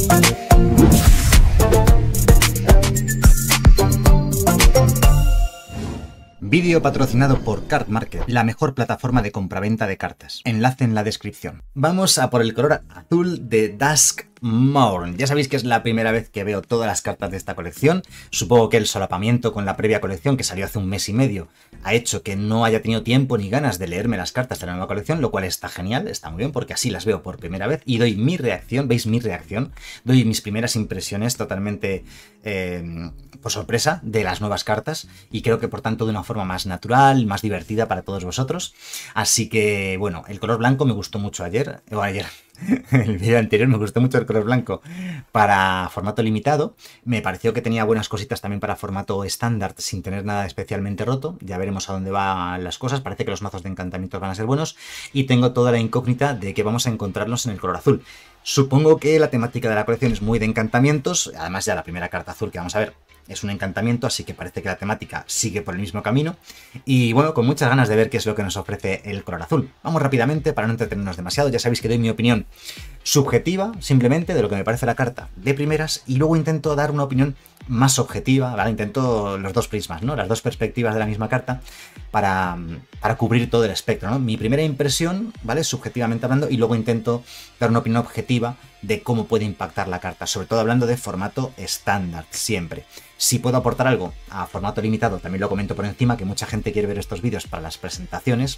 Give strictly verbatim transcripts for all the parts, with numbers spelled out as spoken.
Vídeo patrocinado por Card Market, la mejor plataforma de compraventa de cartas. Enlace en la descripción. Vamos a por el color azul de Duskmourn. Ya sabéis que es la primera vez que veo todas las cartas de esta colección. Supongo que el solapamiento con la previa colección, que salió hace un mes y medio, ha hecho que no haya tenido tiempo ni ganas de leerme las cartas de la nueva colección, lo cual está genial, está muy bien, porque así las veo por primera vez y doy mi reacción, veis mi reacción, doy mis primeras impresiones totalmente eh, por sorpresa de las nuevas cartas, y creo que por tanto de una forma más natural, más divertida para todos vosotros. Así que, bueno, el color blanco me gustó mucho ayer, o ayer, en el vídeo anterior me gustó mucho el color blanco para formato limitado. Me pareció que tenía buenas cositas también para formato estándar sin tener nada especialmente roto. Ya veremos a dónde van las cosas. Parece que los mazos de encantamientos van a ser buenos, y tengo toda la incógnita de que vamos a encontrarnos en el color azul. Supongo que la temática de la colección es muy de encantamientos. Además, ya la primera carta azul que vamos a ver es un encantamiento, así que parece que la temática sigue por el mismo camino. Y bueno, con muchas ganas de ver qué es lo que nos ofrece el color azul. Vamos rápidamente para no entretenernos demasiado. Ya sabéis que doy mi opinión subjetiva, simplemente, de lo que me parece la carta de primeras, y luego intento dar una opinión más objetiva, ¿vale? Intento los dos prismas, ¿no? Las dos perspectivas de la misma carta para, para cubrir todo el espectro, ¿no? Mi primera impresión, ¿vale? Subjetivamente hablando, y luego intento dar una opinión objetiva de cómo puede impactar la carta, sobre todo hablando de formato estándar, siempre. Si puedo aportar algo a formato limitado, también lo comento por encima, que mucha gente quiere ver estos vídeos para las presentaciones,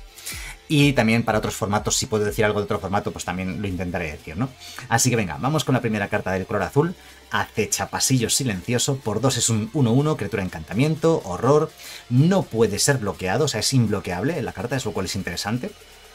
y también para otros formatos, si puedo decir algo de otro formato, pues también lo intentaré decir, ¿no? Así que venga, vamos con la primera carta del color azul. Acecha pasillo silencioso, por dos es un uno uno, criatura encantamiento, horror, no puede ser bloqueado, o sea, es imbloqueable la carta, es lo cual es interesante.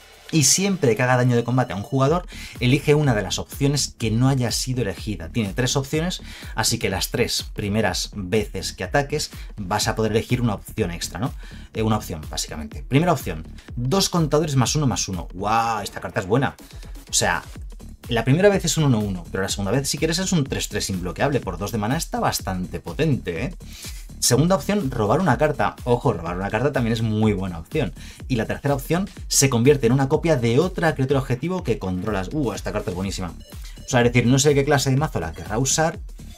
Y siempre que haga daño de combate a un jugador, elige una de las opciones que no haya sido elegida. Tiene tres opciones, así que las tres primeras veces que ataques vas a poder elegir una opción extra, ¿no? Eh, una opción, básicamente. Primera opción, dos contadores más uno más uno. ¡Guau! Esta carta es buena. O sea, la primera vez es un uno uno, pero la segunda vez, si quieres, es un tres tres imbloqueable. Por dos de mana está bastante potente, ¿eh? Segunda opción, robar una carta. Ojo, robar una carta también es muy buena opción. Y la tercera opción, se convierte en una copia de otra criatura objetivo que controlas. Uh, esta carta es buenísima. O sea, es decir, no sé qué clase de mazo la querrá usar,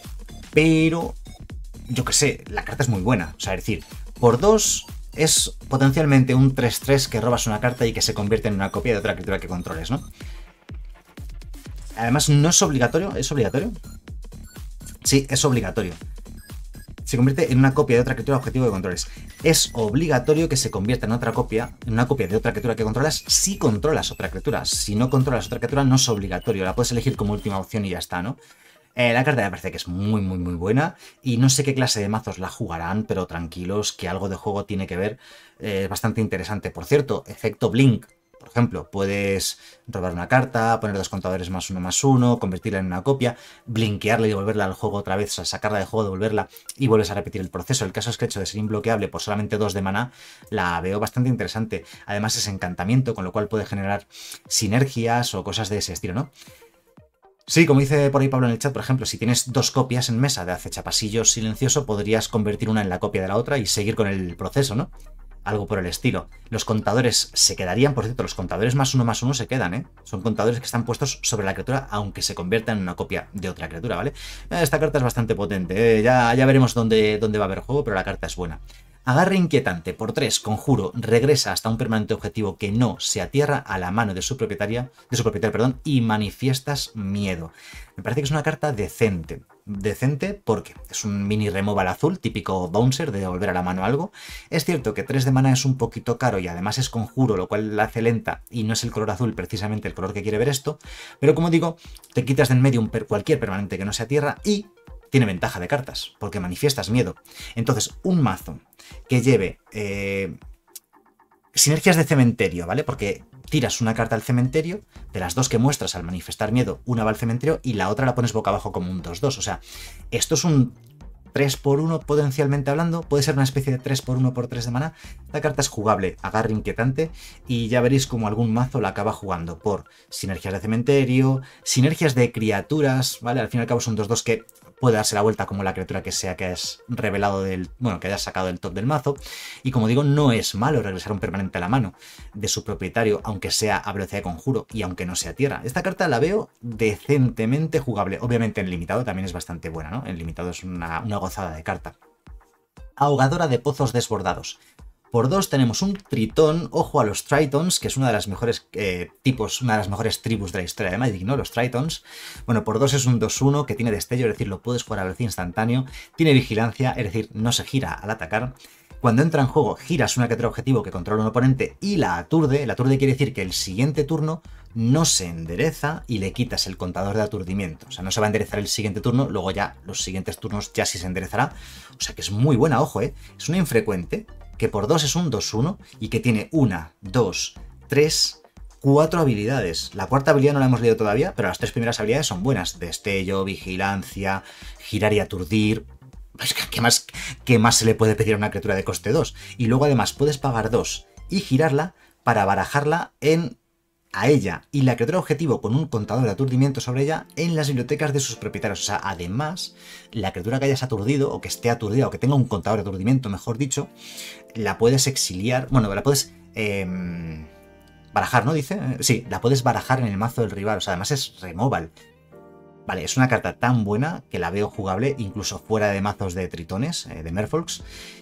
pero yo qué sé, la carta es muy buena. O sea, es decir, por dos es potencialmente un tres tres que robas una carta y que se convierte en una copia de otra criatura que controles, ¿no? Además, no es obligatorio. ¿Es obligatorio? Sí, es obligatorio. Se convierte en una copia de otra criatura objetivo que controles. Es obligatorio que se convierta en otra copia, en una copia de otra criatura que controlas si controlas otra criatura. Si no controlas otra criatura, no es obligatorio. La puedes elegir como última opción y ya está, ¿no? Eh, la carta me parece que es muy, muy, muy buena. Y no sé qué clase de mazos la jugarán, pero tranquilos, que algo de juego tiene que ver. Eh, es bastante interesante. Por cierto, efecto Blink. Por ejemplo, puedes robar una carta, poner dos contadores más uno más uno, convertirla en una copia, blinkearla y devolverla al juego otra vez, o sea, sacarla del juego, devolverla y vuelves a repetir el proceso. El caso es que el hecho de ser imbloqueable por solamente dos de maná la veo bastante interesante. Además es encantamiento, con lo cual puede generar sinergias o cosas de ese estilo, ¿no? Sí, como dice por ahí Pablo en el chat, por ejemplo, si tienes dos copias en mesa de acecha pasillo silencioso, podrías convertir una en la copia de la otra y seguir con el proceso, ¿no? Algo por el estilo. Los contadores se quedarían, por cierto, los contadores más uno más uno se quedan, ¿eh? Son contadores que están puestos sobre la criatura, aunque se conviertan en una copia de otra criatura, ¿vale? Esta carta es bastante potente, ¿eh? Ya, ya veremos dónde, dónde va a haber juego, pero la carta es buena. Agarre inquietante, por tres, conjuro, regresa hasta un permanente objetivo que no se atierra a la mano de su propietaria, de su propietario, perdón, y manifiestas miedo. Me parece que es una carta decente. Decente porque es un mini removal azul, típico bouncer de devolver a la mano algo. Es cierto que tres de mana es un poquito caro y además es conjuro, lo cual la hace lenta y no es el color azul precisamente el color que quiere ver esto. Pero como digo, te quitas de en medio un per cualquier permanente que no se atierra y tiene ventaja de cartas, porque manifiestas miedo. Entonces, un mazo que lleve eh, sinergias de cementerio, ¿vale? Porque tiras una carta al cementerio, de las dos que muestras al manifestar miedo, una va al cementerio y la otra la pones boca abajo como un dos dos. O sea, esto es un tres por uno potencialmente hablando, puede ser una especie de tres por uno por tres de mana. La carta es jugable, agarre inquietante, y ya veréis como algún mazo la acaba jugando por sinergias de cementerio, sinergias de criaturas, ¿vale? Al fin y al cabo son dos dos que puede darse la vuelta como la criatura que sea que hayas revelado del, bueno, que hayas sacado del top del mazo. Y como digo, no es malo regresar un permanente a la mano de su propietario, aunque sea a velocidad de conjuro y aunque no sea tierra. Esta carta la veo decentemente jugable. Obviamente en limitado también es bastante buena, ¿no? En limitado es una, una gozada de carta. Ahogadora de pozos desbordados. Por dos tenemos un tritón, ojo a los tritons, que es una de las mejores eh, tipos, una de las mejores tribus de la historia de Magic, ¿no? Los tritons. Bueno, por dos es un dos uno que tiene destello, es decir, lo puedes jugar a velocidad instantáneo. Tiene vigilancia, es decir, no se gira al atacar. Cuando entra en juego, giras una criatura objetivo que controla un oponente y la aturde. La aturde quiere decir que el siguiente turno no se endereza y le quitas el contador de aturdimiento. O sea, no se va a enderezar el siguiente turno, luego ya los siguientes turnos ya sí se enderezará. O sea que es muy buena, ojo, ¿eh? Es una infrecuente que por dos es un dos uno y que tiene una, dos, tres, cuatro habilidades. La cuarta habilidad no la hemos leído todavía, pero las tres primeras habilidades son buenas. Destello, vigilancia, girar y aturdir. ¿Qué más, qué más se le puede pedir a una criatura de coste dos? Y luego además puedes pagar dos y girarla para barajarla en a ella y la criatura objetivo con un contador de aturdimiento sobre ella en las bibliotecas de sus propietarios. O sea, además, la criatura que hayas aturdido o que esté aturdida o que tenga un contador de aturdimiento, mejor dicho, la puedes exiliar, bueno, la puedes eh, barajar, ¿no? Dice, sí, la puedes barajar en el mazo del rival. O sea, además es removal. Vale, es una carta tan buena que la veo jugable incluso fuera de mazos de tritones, eh, de Merfolks.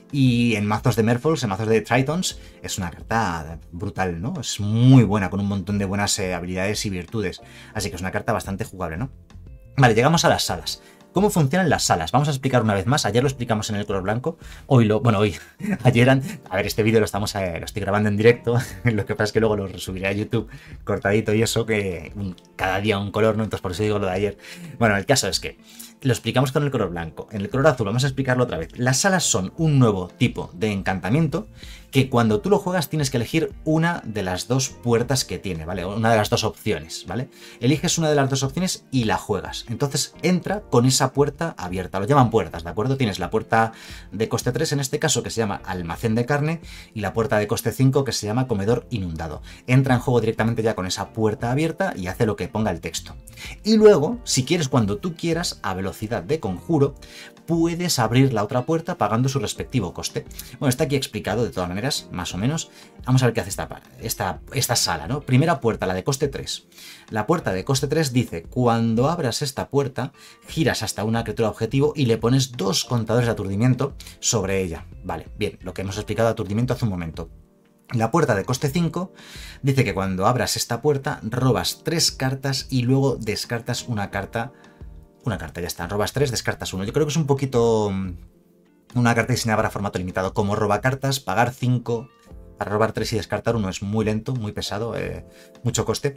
Y en mazos de Merfolks, en mazos de Tritons, es una carta brutal, ¿no? Es muy buena, con un montón de buenas eh, habilidades y virtudes. Así que es una carta bastante jugable, ¿no? Vale, llegamos a las salas. ¿Cómo funcionan las salas? Vamos a explicar una vez más. Ayer lo explicamos en el color blanco. Hoy lo... Bueno, hoy. Ayer... A ver, este vídeo lo estamos eh, lo estoy grabando en directo. Lo que pasa es que luego lo subiré a YouTube cortadito y eso, que cada día un color, ¿no? Entonces por eso digo lo de ayer. Bueno, el caso es que lo explicamos con el color blanco. En el color azul vamos a explicarlo otra vez. Las salas son un nuevo tipo de encantamiento que cuando tú lo juegas tienes que elegir una de las dos puertas que tiene, ¿vale? Una de las dos opciones, ¿vale? Eliges una de las dos opciones y la juegas. Entonces entra con esa puerta abierta. Lo llaman puertas, ¿de acuerdo? Tienes la puerta de coste tres en este caso que se llama almacén de carne y la puerta de coste cinco que se llama comedor inundado. Entra en juego directamente ya con esa puerta abierta y hace lo que ponga el texto. Y luego, si quieres cuando tú quieras, a velocidad de conjuro, puedes abrir la otra puerta pagando su respectivo coste. Bueno, está aquí explicado de todas maneras, más o menos. Vamos a ver qué hace esta, esta, esta sala, ¿no? Primera puerta, la de coste tres. La puerta de coste tres dice, cuando abras esta puerta, giras hasta una criatura objetivo y le pones dos contadores de aturdimiento sobre ella. Vale, bien, lo que hemos explicado de aturdimiento hace un momento. La puerta de coste cinco dice que cuando abras esta puerta, robas tres cartas y luego descartas una carta. Una carta, ya está. Robas tres, descartas uno. Yo creo que es un poquito una carta diseñada para formato limitado. Como roba cartas, pagar cinco para robar tres y descartar uno es muy lento, muy pesado, eh, mucho coste.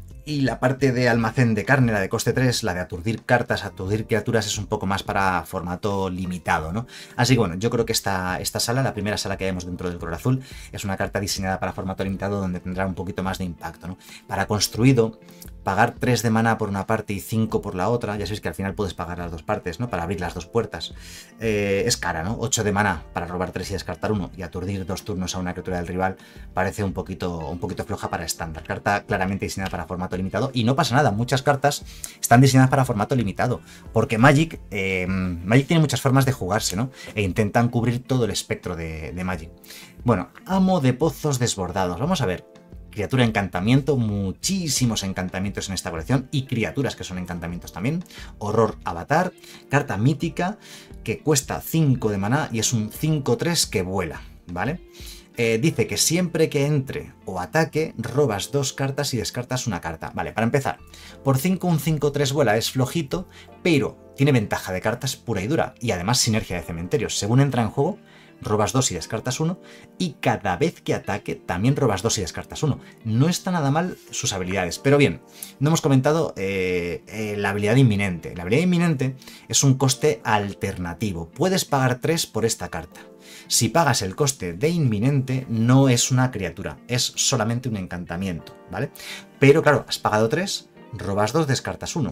Y la parte de almacén de carne, la de coste tres, la de aturdir cartas, aturdir criaturas, es un poco más para formato limitado, ¿no? Así que bueno, yo creo que esta, esta sala, la primera sala que vemos dentro del color azul, es una carta diseñada para formato limitado donde tendrá un poquito más de impacto, ¿no? Para construido, pagar tres de mana por una parte y cinco por la otra, ya sabéis que al final puedes pagar las dos partes, ¿no? Para abrir las dos puertas. Eh, es cara, ¿no? ocho de mana para robar tres y descartar uno y aturdir dos turnos a una criatura del rival parece un poquito, un poquito floja para estándar. Carta claramente diseñada para formato limitado y no pasa nada, muchas cartas están diseñadas para formato limitado, porque Magic, eh, Magic tiene muchas formas de jugarse, ¿no? E intentan cubrir todo el espectro de, de Magic. Bueno, amo de pozos desbordados, vamos a ver. Criatura encantamiento, muchísimos encantamientos en esta colección y criaturas que son encantamientos también. Horror avatar, carta mítica que cuesta cinco de maná y es un cinco tres que vuela, ¿vale? Eh, dice que siempre que entre o ataque, robas dos cartas y descartas una carta. Vale, para empezar, por cinco un cinco tres vuela es flojito, pero tiene ventaja de cartas pura y dura y además sinergia de cementerios. Según entra en juego, robas dos y descartas uno, y cada vez que ataque también robas dos y descartas uno. No está nada mal sus habilidades, pero bien, no hemos comentado eh, eh, la habilidad inminente. La habilidad inminente es un coste alternativo. Puedes pagar tres por esta carta. Si pagas el coste de inminente, no es una criatura, es solamente un encantamiento, ¿vale? Pero claro, has pagado tres, robas dos, descartas uno.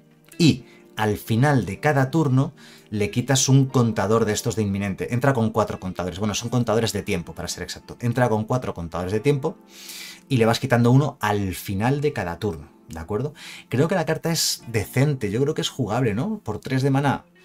Y al final de cada turno le quitas un contador de estos de inminente. Entra con cuatro contadores. Bueno, son contadores de tiempo, para ser exacto. Entra con cuatro contadores de tiempo y le vas quitando uno al final de cada turno, ¿de acuerdo? Creo que la carta es decente, yo creo que es jugable, ¿no? Por tres de maná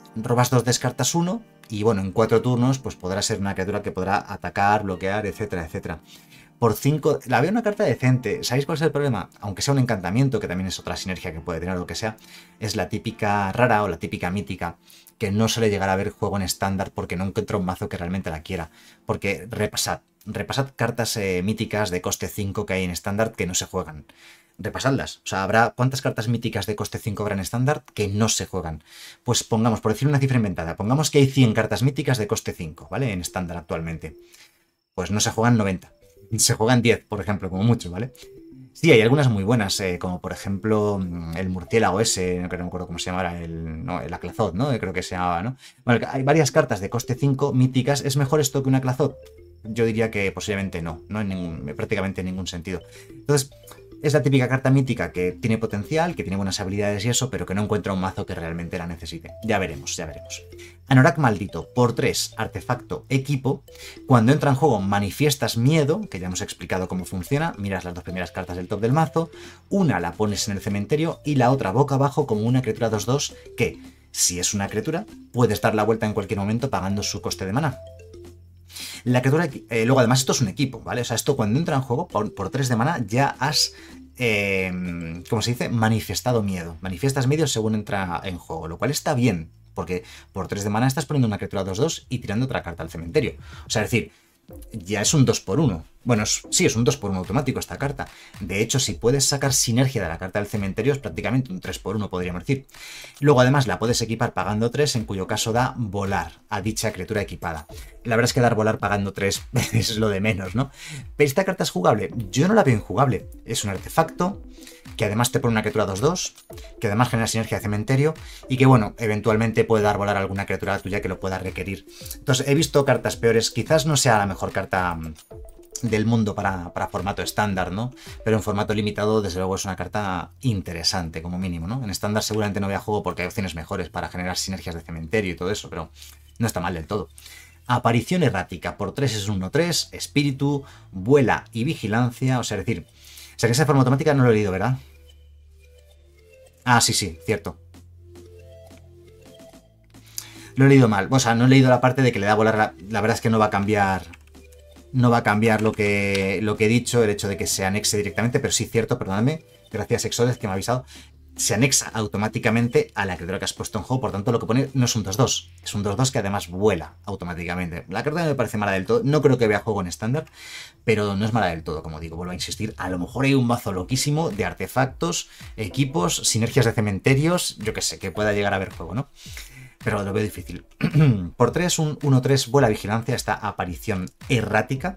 robas dos, descartas uno, y bueno, en cuatro turnos pues podrá ser una criatura que podrá atacar, bloquear, etcétera, etcétera. Por cinco, la veo una carta decente. ¿Sabéis cuál es el problema? Aunque sea un encantamiento, que también es otra sinergia que puede tener o lo que sea, es la típica rara o la típica mítica, que no suele llegar a ver juego en estándar porque no encuentra un mazo que realmente la quiera. Porque repasad, repasad cartas eh, míticas de coste cinco que hay en estándar que no se juegan. Repasadlas. O sea, habrá ¿cuántas cartas míticas de coste cinco habrá en estándar que no se juegan? Pues pongamos, por decir una cifra inventada, pongamos que hay cien cartas míticas de coste cinco, ¿vale? En estándar actualmente. Pues no se juegan noventa. Se juegan diez, por ejemplo, como mucho, ¿vale? Sí, hay algunas muy buenas, eh, como por ejemplo el murciélago ese, no, no me acuerdo cómo se llamaba, el, no, el Aclazot, ¿no? Creo que se llamaba, ¿no? Bueno, hay varias cartas de coste cinco míticas. ¿Es mejor esto que un Aclazot? Yo diría que posiblemente no, no en ningún, prácticamente en ningún sentido. Entonces, es la típica carta mítica que tiene potencial, que tiene buenas habilidades y eso, pero que no encuentra un mazo que realmente la necesite. Ya veremos, ya veremos. Anorak maldito, por tres, artefacto, equipo. Cuando entra en juego manifiestas miedo, que ya hemos explicado cómo funciona. Miras las dos primeras cartas del top del mazo, una la pones en el cementerio y la otra boca abajo como una criatura dos dos que, si es una criatura, puedes dar la vuelta en cualquier momento pagando su coste de mana. La criatura, eh, luego además esto es un equipo, ¿vale? O sea, esto cuando entra en juego por, por tres de mana ya has, eh, ¿cómo se dice? Manifestado miedo. Manifiestas miedo según entra en juego, lo cual está bien, porque por tres de mana estás poniendo una criatura dos dos y tirando otra carta al cementerio. O sea, es decir, ya es un dos por uno. Bueno, sí, es un dos por uno automático esta carta. De hecho, si puedes sacar sinergia de la carta del cementerio, es prácticamente un tres por uno, podríamos decir. Luego, además, la puedes equipar pagando tres, en cuyo caso da volar a dicha criatura equipada. La verdad es que dar volar pagando tres es lo de menos, ¿no? Pero esta carta es jugable. Yo no la veo injugable. Es un artefacto que además te pone una criatura dos dos, que además genera sinergia de cementerio y que, bueno, eventualmente puede dar volar a alguna criatura tuya que lo pueda requerir. Entonces, he visto cartas peores. Quizás no sea la mejor carta del mundo para, para formato estándar, ¿no? Pero en formato limitado, desde luego, es una carta interesante, como mínimo, ¿no? En estándar seguramente no vea juego porque hay opciones mejores para generar sinergias de cementerio y todo eso, pero no está mal del todo. Aparición errática, por tres es un uno tres, espíritu, vuela y vigilancia, o sea, es decir, o sea que esa forma automática no lo he leído, ¿verdad? Ah, sí, sí, cierto. Lo he leído mal, o sea, no he leído la parte de que le da volar, la, la verdad es que no va a cambiar... No va a cambiar lo que, lo que he dicho, el hecho de que se anexe directamente, pero sí cierto, perdóname, gracias Exodez que me ha avisado, se anexa automáticamente a la criatura que has puesto en juego, por tanto lo que pone no es un dos dos, es un dos dos que además vuela automáticamente. La carta no me parece mala del todo, no creo que vea juego en estándar, pero no es mala del todo, como digo, vuelvo a insistir, a lo mejor hay un mazo loquísimo de artefactos, equipos, sinergias de cementerios, yo que sé, que pueda llegar a ver juego, ¿no? Pero lo veo difícil. Por tres, un uno tres vuela vigilancia, esta aparición errática.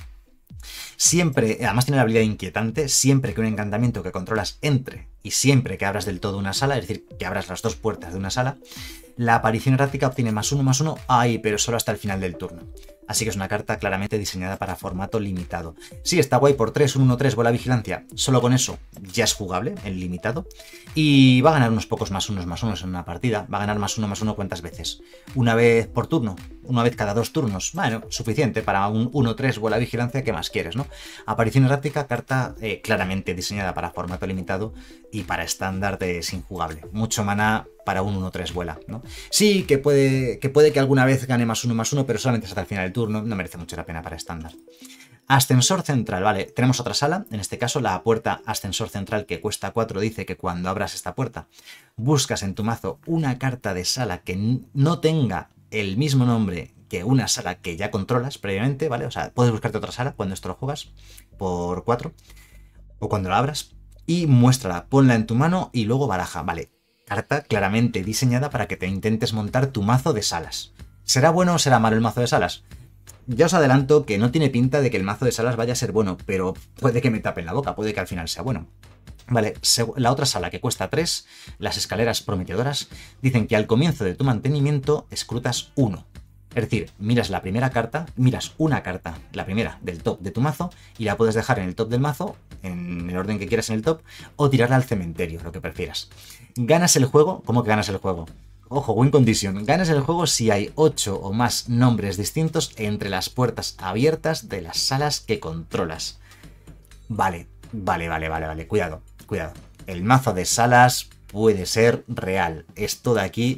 Siempre, además tiene la habilidad inquietante, siempre que un encantamiento que controlas entre y siempre que abras del todo una sala, es decir, que abras las dos puertas de una sala, la aparición errática obtiene más uno, más uno, ay, pero solo hasta el final del turno. Así que es una carta claramente diseñada para formato limitado. Sí, está guay por tres, un uno tres, vuela vigilancia. Solo con eso ya es jugable, en limitado. Y va a ganar unos pocos más unos más unos en una partida. Va a ganar más uno más uno ¿cuántas veces? Una vez por turno, una vez cada dos turnos. Bueno, suficiente para un uno tres, vuela vigilancia, ¿qué más quieres, no? Aparición errática, carta eh, claramente diseñada para formato limitado y para estándar de es injugable. Mucho maná para un uno tres vuela, ¿no? Sí, que puede, que puede que alguna vez gane más uno más uno, pero solamente hasta el final del turno, no merece mucho la pena para estándar. Ascensor central, vale, tenemos otra sala, en este caso la puerta ascensor central que cuesta cuatro dice que cuando abras esta puerta buscas en tu mazo una carta de sala que no tenga el mismo nombre que una sala que ya controlas previamente, ¿vale? O sea, puedes buscarte otra sala cuando esto lo juegas por cuatro o cuando la abras y muéstrala, ponla en tu mano y luego baraja, vale. Carta claramente diseñada para que te intentes montar tu mazo de salas. ¿Será bueno o será malo el mazo de salas? Ya os adelanto que no tiene pinta de que el mazo de salas vaya a ser bueno, pero puede que me tapen la boca, puede que al final sea bueno. Vale, la otra sala que cuesta tres, las escaleras prometedoras, dicen que al comienzo de tu mantenimiento escrutas uno. Es decir, miras la primera carta, miras una carta, la primera del top de tu mazo, y la puedes dejar en el top del mazo, en el orden que quieras en el top, o tirarla al cementerio, lo que prefieras. Ganas el juego, ¿cómo que ganas el juego? Ojo, win condition. Ganas el juego si hay ocho o más nombres distintos entre las puertas abiertas de las salas que controlas. Vale, vale, vale, vale, vale. Cuidado, cuidado. El mazo de salas puede ser real. Esto de aquí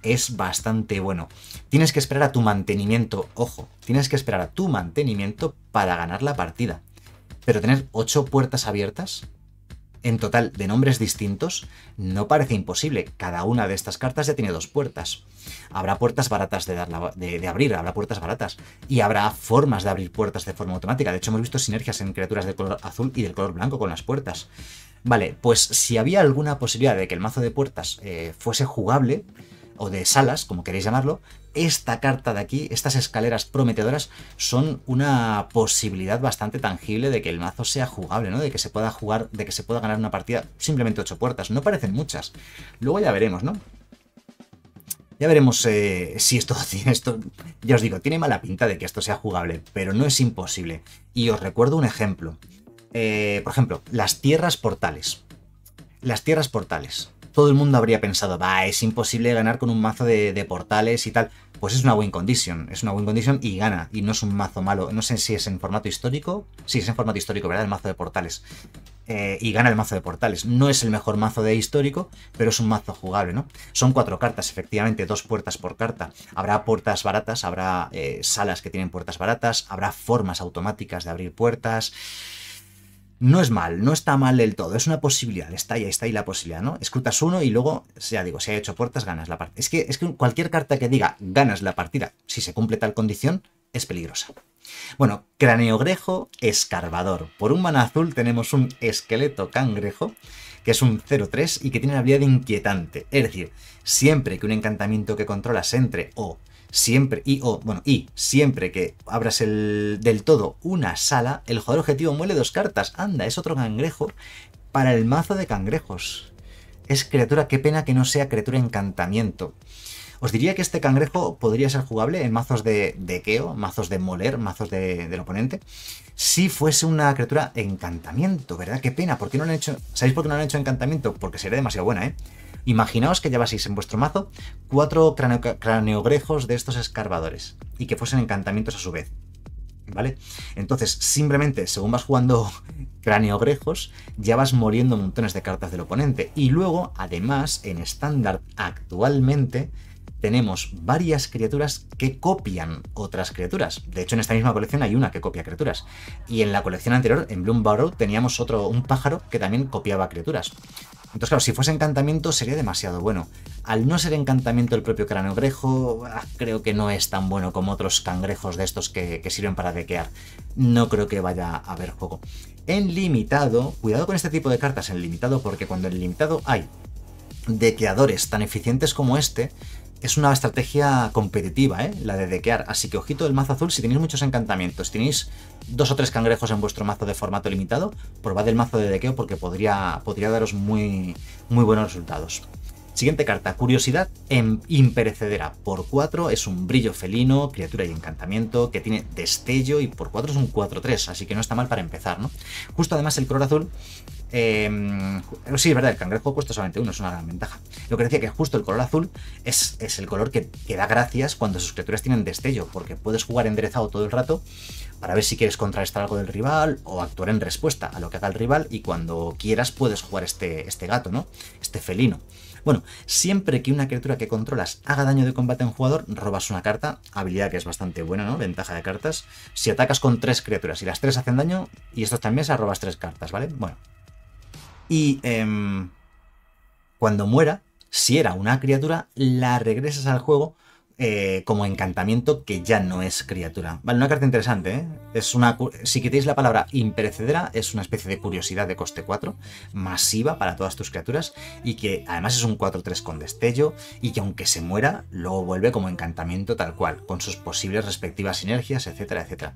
es bastante bueno. Tienes que esperar a tu mantenimiento, ojo, tienes que esperar a tu mantenimiento para ganar la partida. Pero tener ocho puertas abiertas, en total de nombres distintos, no parece imposible. Cada una de estas cartas ya tiene dos puertas. Habrá puertas baratas de, dar la, de, de abrir, habrá puertas baratas. Y habrá formas de abrir puertas de forma automática. De hecho, hemos visto sinergias en criaturas del color azul y del color blanco con las puertas. Vale, pues si había alguna posibilidad de que el mazo de puertas eh, fuese jugable, o de salas, como queréis llamarlo, esta carta de aquí, estas escaleras prometedoras, son una posibilidad bastante tangible de que el mazo sea jugable, ¿no? De que se pueda jugar, de que se pueda ganar una partida simplemente ocho puertas. No parecen muchas. Luego ya veremos, ¿no? Ya veremos eh, si esto, esto, ya os digo, tiene mala pinta de que esto sea jugable, pero no es imposible. Y os recuerdo un ejemplo. Eh, por ejemplo, las tierras portales. Las tierras portales. Todo el mundo habría pensado, va, es imposible ganar con un mazo de, de portales y tal. Pues es una win condition, es una win condition y gana, y no es un mazo malo. No sé si es en formato histórico, sí, es en formato histórico, ¿verdad? El mazo de portales. Eh, y gana el mazo de portales. No es el mejor mazo de histórico, pero es un mazo jugable, ¿no? Son cuatro cartas, efectivamente, dos puertas por carta. Habrá puertas baratas, habrá eh, salas que tienen puertas baratas, habrá formas automáticas de abrir puertas. No es mal, no está mal del todo, es una posibilidad, está ahí, está ahí la posibilidad, ¿no? Escrutas uno y luego, ya digo, si hay ocho puertas, ganas la partida. Es que, es que cualquier carta que diga ganas la partida, si se cumple tal condición, es peligrosa. Bueno, Craneogrejo Escarbador. Por un mana azul tenemos un esqueleto cangrejo, que es un cero tres y que tiene la habilidad de inquietante. Es decir, siempre que un encantamiento que controlas entre o... Siempre, y, o, bueno, y siempre que abras el, del todo una sala, el jugador objetivo muele dos cartas. Anda, es otro cangrejo para el mazo de cangrejos. Es criatura, qué pena que no sea criatura encantamiento. Os diría que este cangrejo podría ser jugable en mazos de dequeo, mazos de moler, mazos de, del oponente, si fuese una criatura encantamiento, ¿verdad? Qué pena, ¿por qué no lo han hecho? ¿Sabéis por qué no lo han hecho encantamiento? Porque sería demasiado buena, ¿eh? Imaginaos que llevaseis en vuestro mazo cuatro craneo, craneogrejos de estos escarbadores y que fuesen encantamientos a su vez, ¿vale? Entonces, simplemente, según vas jugando craneogrejos, ya vas muriendo montones de cartas del oponente. Y luego, además, en estándar actualmente, tenemos varias criaturas que copian otras criaturas. De hecho, en esta misma colección hay una que copia criaturas. Y en la colección anterior, en Bloom Burrow, teníamos otro, un pájaro que también copiaba criaturas. Entonces, claro, si fuese encantamiento sería demasiado bueno. Al no ser encantamiento el propio craneogrejo, creo que no es tan bueno como otros cangrejos de estos que, que sirven para dequear. No creo que vaya a haber juego. En limitado, cuidado con este tipo de cartas en limitado, porque cuando en limitado hay dequeadores tan eficientes como este, es una estrategia competitiva, ¿eh? La de dequear. Así que ojito del mazo azul, si tenéis muchos encantamientos, si tenéis dos o tres cangrejos en vuestro mazo de formato limitado, probad el mazo de dequeo porque podría, podría daros muy, muy buenos resultados. Siguiente carta, curiosidad imperecedera. Por cuatro es un brillo felino, criatura y encantamiento, que tiene destello y por cuatro es un cuatro tres, así que no está mal para empezar, ¿no? Justo además el color azul... Eh, sí, es verdad, el cangrejo cuesta solamente uno, es una gran ventaja. Lo que decía que justo el color azul es, es el color que, que da gracias cuando sus criaturas tienen destello, porque puedes jugar enderezado todo el rato para ver si quieres contrarrestar algo del rival o actuar en respuesta a lo que haga el rival, y cuando quieras puedes jugar este, este gato, ¿no? Este felino. Bueno, siempre que una criatura que controlas haga daño de combate a un jugador, robas una carta, habilidad que es bastante buena, ¿no? Ventaja de cartas. Si atacas con tres criaturas y las tres hacen daño, y estos también se robas tres cartas, ¿vale? Bueno. Y eh, cuando muera, si era una criatura, la regresas al juego eh, como encantamiento que ya no es criatura. Vale, una carta interesante, ¿eh? Es una, si quitáis la palabra imperecedera, es una especie de curiosidad de coste cuatro, masiva para todas tus criaturas, y que además es un cuatro tres con destello, y que aunque se muera, luego vuelve como encantamiento tal cual, con sus posibles respectivas sinergias, etcétera, etcétera.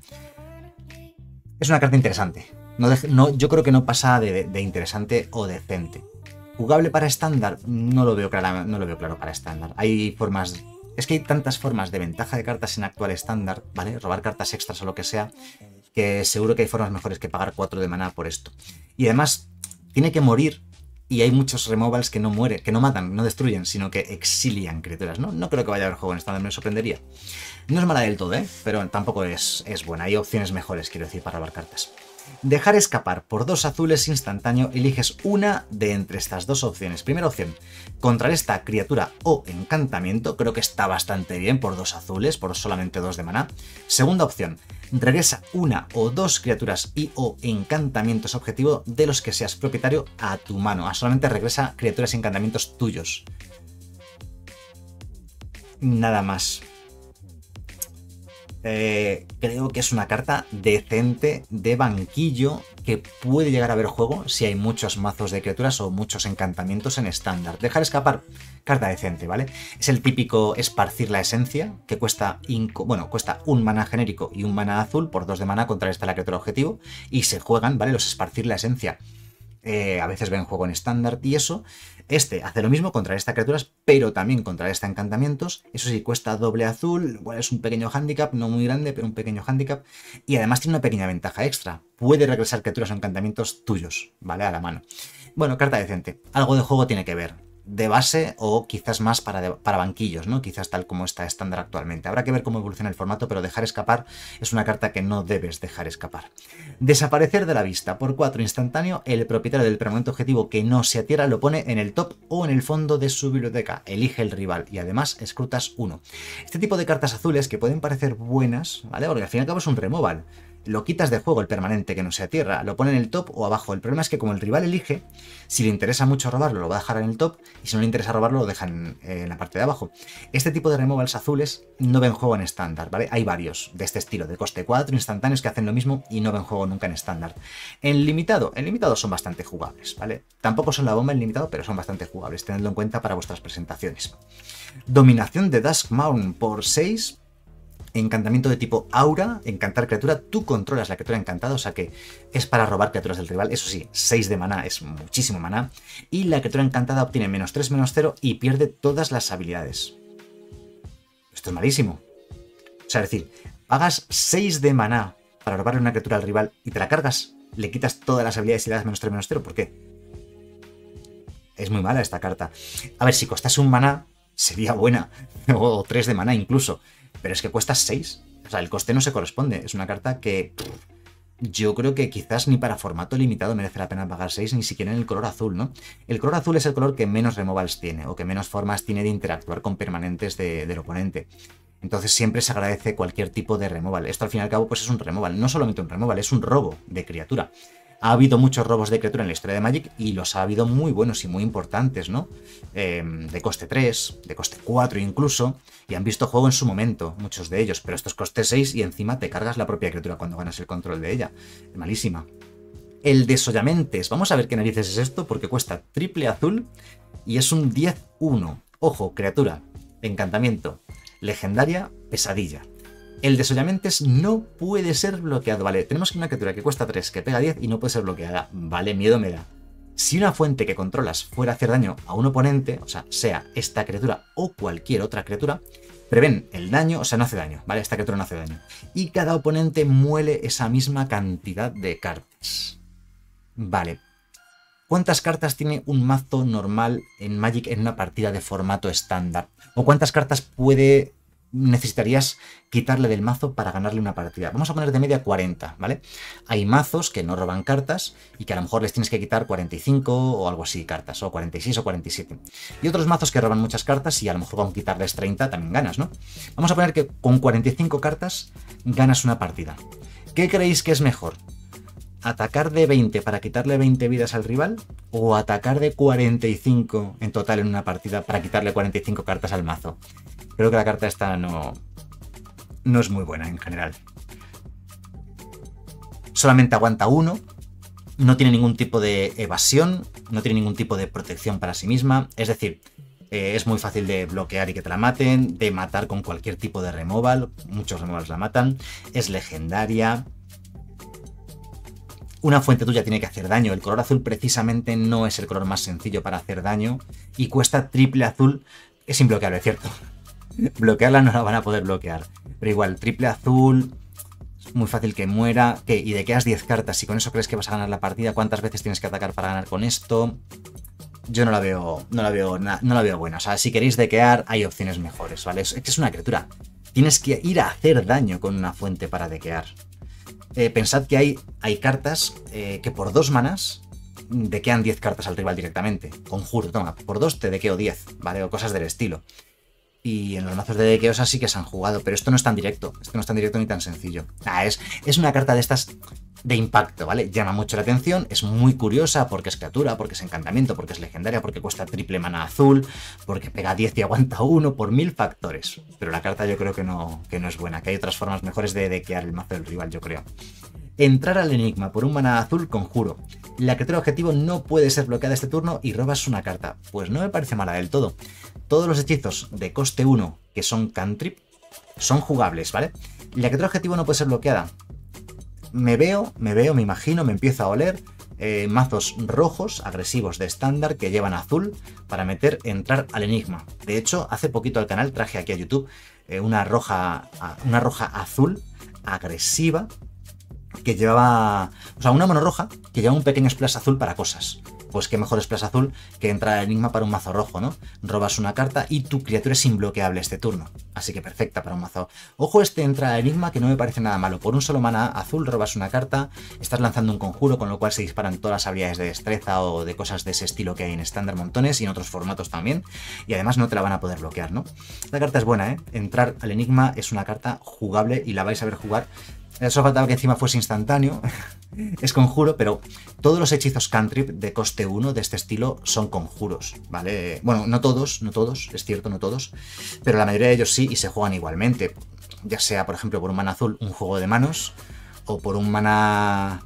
Es una carta interesante. No de, no, yo creo que no pasa de, de interesante o decente. ¿Jugable para estándar? No lo veo claro, no lo veo claro para estándar. Hay formas... Es que hay tantas formas de ventaja de cartas en actual estándar, ¿vale? Robar cartas extras o lo que sea, que seguro que hay formas mejores que pagar cuatro de maná por esto. Y además, tiene que morir, y hay muchos removals que no mueren, que no matan, no destruyen, sino que exilian criaturas, ¿no? No creo que vaya a haber juego en estándar, me sorprendería. No es mala del todo, ¿eh? Pero tampoco es, es buena. Hay opciones mejores, quiero decir, para robar cartas. Dejar escapar por dos azules instantáneo, eliges una de entre estas dos opciones. Primera opción, contrarresta criatura o encantamiento, creo que está bastante bien por dos azules, por solamente dos de maná. Segunda opción, regresa una o dos criaturas y o encantamientos objetivo de los que seas propietario a tu mano. Ah, solamente regresa criaturas y encantamientos tuyos. Nada más. Eh, creo que es una carta decente de banquillo que puede llegar a ver juego si hay muchos mazos de criaturas o muchos encantamientos en estándar. Dejar escapar, carta decente, ¿vale? Es el típico esparcir la esencia, que cuesta, bueno, cuesta un maná genérico y un maná azul por dos de maná contra esta la criatura objetivo, y se juegan, ¿vale? Los esparcir la esencia. Eh, a veces ven juego en estándar y eso. Este hace lo mismo contra esta criaturas, pero también contra esta encantamientos. Eso sí, cuesta doble azul, igual es un pequeño handicap, no muy grande, pero un pequeño handicap. Y además tiene una pequeña ventaja extra. Puede regresar criaturas o encantamientos tuyos, ¿vale? A la mano. Bueno, carta decente. Algo de juego tiene que ver. De base o quizás más para, de, para banquillos, ¿no? Quizás tal como está estándar actualmente. Habrá que ver cómo evoluciona el formato, pero dejar escapar es una carta que no debes dejar escapar. Desaparecer de la vista. Por cuatro instantáneo, el propietario del permanente objetivo que no sea tierra lo pone en el top o en el fondo de su biblioteca. Elige el rival y además escrutas uno. Este tipo de cartas azules que pueden parecer buenas, ¿vale? Porque al fin y al cabo es un removal. Lo quitas de juego el permanente que no sea tierra, lo pone en el top o abajo. El problema es que como el rival elige, si le interesa mucho robarlo lo va a dejar en el top y si no le interesa robarlo lo deja en, en la parte de abajo. Este tipo de removals azules no ven juego en estándar, ¿vale? Hay varios de este estilo, de coste cuatro, instantáneos que hacen lo mismo y no ven juego nunca en estándar. En limitado, en limitado son bastante jugables, ¿vale? Tampoco son la bomba en limitado, pero son bastante jugables, tenedlo en cuenta para vuestras presentaciones. Dominación de Duskmourn por seis. Encantamiento de tipo aura, encantar criatura, tú controlas la criatura encantada, o sea que es para robar criaturas del rival, eso sí, seis de maná es muchísimo maná, y la criatura encantada obtiene menos tres, menos cero y pierde todas las habilidades. Esto es malísimo. O sea, es decir, pagas seis de maná para robarle una criatura al rival y te la cargas, le quitas todas las habilidades y le das menos tres, menos cero, ¿por qué? Es muy mala esta carta. A ver, si costase un maná, sería buena, o tres de maná incluso. Pero es que cuesta seis. O sea, el coste no se corresponde. Es una carta que pff, yo creo que quizás ni para formato limitado merece la pena pagar seis, ni siquiera en el color azul, ¿no? El color azul es el color que menos removals tiene, o que menos formas tiene de interactuar con permanentes de, del oponente. Entonces siempre se agradece cualquier tipo de removal. Esto al fin y al cabo pues es un removal. No solamente un removal, es un robo de criatura. Ha habido muchos robos de criatura en la historia de Magic y los ha habido muy buenos y muy importantes, ¿no? Eh, de coste tres, de coste cuatro incluso, y han visto juego en su momento, muchos de ellos, pero esto es coste seis y encima te cargas la propia criatura cuando ganas el control de ella. Malísima. El Desollamentes, vamos a ver qué narices es esto, porque cuesta triple azul y es un diez uno. Ojo, criatura, encantamiento, legendaria, pesadilla. El Desollamentes no puede ser bloqueado, ¿vale? Tenemos una criatura que cuesta tres, que pega diez y no puede ser bloqueada. Vale, miedo me da. Si una fuente que controlas fuera a hacer daño a un oponente, o sea, sea esta criatura o cualquier otra criatura, prevén el daño, o sea, no hace daño, ¿vale? Esta criatura no hace daño. Y cada oponente muele esa misma cantidad de cartas. Vale. ¿Cuántas cartas tiene un mazo normal en Magic en una partida de formato estándar? ¿O cuántas cartas puede... necesitarías quitarle del mazo para ganarle una partida? Vamos a poner de media cuarenta, ¿vale? Hay mazos que no roban cartas y que a lo mejor les tienes que quitar cuarenta y cinco o algo así cartas, o cuarenta y seis o cuarenta y siete. Y otros mazos que roban muchas cartas y a lo mejor con quitarles treinta también ganas, ¿no? Vamos a poner que con cuarenta y cinco cartas ganas una partida. ¿Qué creéis que es mejor? ¿Atacar de veinte para quitarle veinte vidas al rival? ¿O atacar de cuarenta y cinco en total en una partida para quitarle cuarenta y cinco cartas al mazo? Creo que la carta esta no, no es muy buena en general. Solamente aguanta uno, no tiene ningún tipo de evasión, no tiene ningún tipo de protección para sí misma. Es decir, eh, es muy fácil de bloquear y que te la maten, de matar con cualquier tipo de removal. Muchos removals la matan. Es legendaria. Una fuente tuya tiene que hacer daño. El color azul precisamente no es el color más sencillo para hacer daño. Y cuesta triple azul. Es imbloqueable, ¿cierto? Bloquearla no la van a poder bloquear. Pero igual, triple azul, es muy fácil que muera. ¿Qué? Y de que has diez cartas, si con eso crees que vas a ganar la partida, ¿cuántas veces tienes que atacar para ganar con esto? Yo no la veo, no la veo, no la veo buena. O sea, si queréis dequear, hay opciones mejores, ¿vale? Es que es una criatura. Tienes que ir a hacer daño con una fuente para dequear. Eh, pensad que hay, hay cartas eh, que por dos manas dequean diez cartas al rival directamente. Conjuro, toma, por dos te dequeo diez, ¿vale? O cosas del estilo. Y en los mazos de dequeos así que se han jugado, pero esto no es tan directo, esto no es tan directo ni tan sencillo. Ah, es, es una carta de estas de impacto, ¿vale? Llama mucho la atención, es muy curiosa porque es criatura, porque es encantamiento, porque es legendaria, porque cuesta triple mana azul, porque pega diez y aguanta uno, por mil factores. Pero la carta yo creo que no, que no es buena, que hay otras formas mejores de dequear el mazo del rival, yo creo. Entrar al enigma por un mana azul, conjuro. La criatura objetivo no puede ser bloqueada este turno y robas una carta. Pues no me parece mala del todo. Todos los hechizos de coste uno que son cantrip son jugables, ¿vale? La criatura objetivo no puede ser bloqueada. Me veo, me veo, me imagino, me empiezo a oler eh, mazos rojos agresivos de estándar que llevan azul para meter entrar al enigma. De hecho, hace poquito al canal traje aquí a YouTube eh, una roja, una roja azul agresiva que llevaba, o sea, una mono roja que lleva un pequeño splash azul para cosas. Pues qué mejor splash azul que entrar al enigma para un mazo rojo, ¿no? Robas una carta y tu criatura es imbloqueable este turno. Así que perfecta para un mazo. Ojo, este entra al enigma que no me parece nada malo. Por un solo mana azul robas una carta, estás lanzando un conjuro, con lo cual se disparan todas las habilidades de destreza o de cosas de ese estilo que hay en estándar montones y en otros formatos también. Y además no te la van a poder bloquear, ¿no? La carta es buena, ¿eh? Entrar al enigma es una carta jugable y la vais a ver jugar. Eso faltaba que encima fuese instantáneo, es conjuro, pero todos los hechizos cantrip de coste uno de este estilo son conjuros, ¿vale? Bueno, no todos, no todos, es cierto, no todos, pero la mayoría de ellos sí y se juegan igualmente, ya sea, por ejemplo, por un mana azul, un juego de manos, o por un mana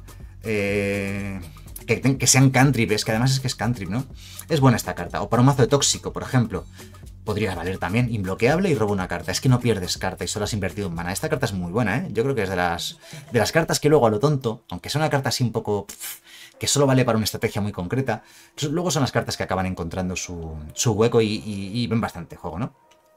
eh, que, que sean cantrip, es que además es que es cantrip, ¿no? Es buena esta carta, o para un mazo de tóxico, por ejemplo. Podría valer también, imbloqueable y robo una carta. Es que no pierdes carta y solo has invertido un mana. Esta carta es muy buena, ¿eh? Yo creo que es de las, de las cartas que luego a lo tonto, aunque sea una carta así un poco pff, que solo vale para una estrategia muy concreta, luego son las cartas que acaban encontrando su, su hueco y, y, y ven bastante juego, ¿no?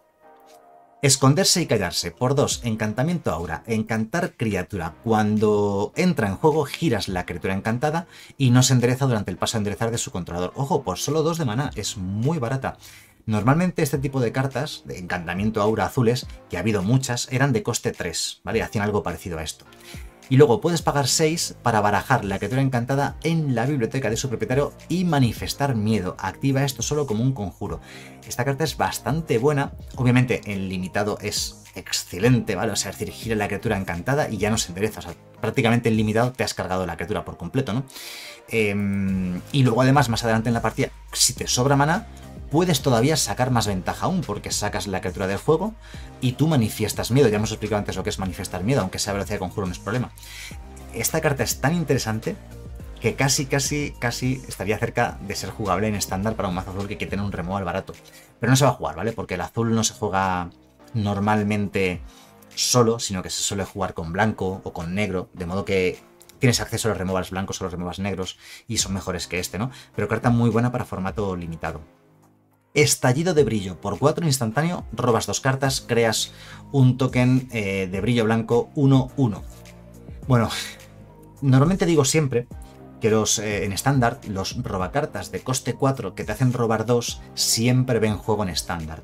Esconderse y callarse. Por dos, encantamiento aura. Encantar criatura. Cuando entra en juego, giras la criatura encantada y no se endereza durante el paso a enderezar de su controlador. Ojo, por solo dos de mana, es muy barata. Normalmente este tipo de cartas, de encantamiento aura azules, que ha habido muchas, eran de coste tres, ¿vale? Hacían algo parecido a esto. Y luego puedes pagar seis para barajar la criatura encantada en la biblioteca de su propietario y manifestar miedo. Activa esto solo como un conjuro. Esta carta es bastante buena, obviamente en limitado es excelente, ¿vale? O sea, es decir, gira la criatura encantada y ya no se endereza, o sea, prácticamente en limitado te has cargado la criatura por completo, ¿no? Eh, y luego además, más adelante en la partida, si te sobra mana, puedes todavía sacar más ventaja aún, porque sacas la criatura del juego y tú manifiestas miedo. Ya hemos explicado antes lo que es manifestar miedo, aunque sea velocidad de conjuro no es problema. Esta carta es tan interesante que casi, casi, casi estaría cerca de ser jugable en estándar para un mazo azul que quiere tener un removal barato. Pero no se va a jugar, ¿vale? Porque el azul no se juega normalmente solo, sino que se suele jugar con blanco o con negro, de modo que tienes acceso a los removals blancos o los removals negros y son mejores que este, ¿no? Pero carta muy buena para formato limitado. Estallido de brillo. Por cuatro instantáneo, robas dos cartas, creas un token eh, de brillo blanco uno uno. Bueno, normalmente digo siempre que los eh, en estándar, los robacartas de coste cuatro que te hacen robar dos siempre ven juego en estándar.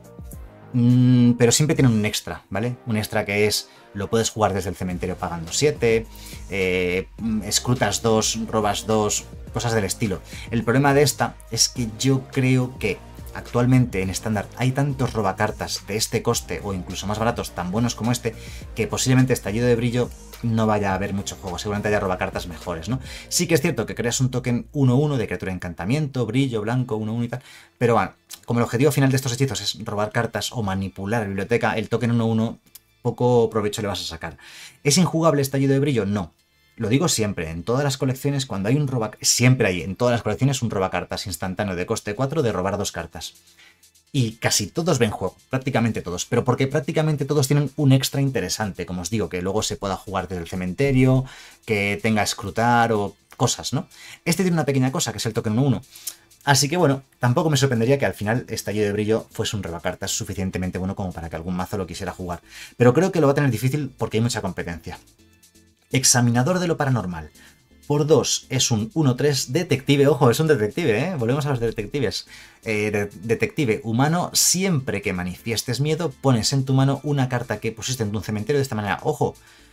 Mm, pero siempre tienen un extra, ¿vale? Un extra que es, lo puedes jugar desde el cementerio pagando siete, eh, escrutas dos, robas dos, cosas del estilo. El problema de esta es que yo creo que actualmente en estándar hay tantos robacartas de este coste o incluso más baratos tan buenos como este que posiblemente estallido de brillo no vaya a haber mucho juego, seguramente haya robacartas mejores, ¿no? Sí que es cierto que creas un token uno uno de criatura de encantamiento, brillo, blanco, uno uno y tal, pero bueno, como el objetivo final de estos hechizos es robar cartas o manipular la biblioteca, el token uno uno poco provecho le vas a sacar. ¿Es injugable estallido de brillo? No. Lo digo siempre, en todas las colecciones, cuando hay un roba... Siempre hay en todas las colecciones un robacartas instantáneo de coste cuatro de robar dos cartas. Y casi todos ven juego, prácticamente todos, pero porque prácticamente todos tienen un extra interesante, como os digo, que luego se pueda jugar desde el cementerio, que tenga escrutar o cosas, ¿no? Este tiene una pequeña cosa, que es el token uno uno. Así que bueno, tampoco me sorprendería que al final estallido de brillo fuese un robacartas suficientemente bueno como para que algún mazo lo quisiera jugar. Pero creo que lo va a tener difícil porque hay mucha competencia. Examinador de lo paranormal. Por dos es un uno tres detective. Ojo, es un detective, ¿eh? Volvemos a los detectives. Eh, de detective humano. Siempre que manifiestes miedo, pones en tu mano una carta que pusiste en tu cementerio de esta manera. Ojo,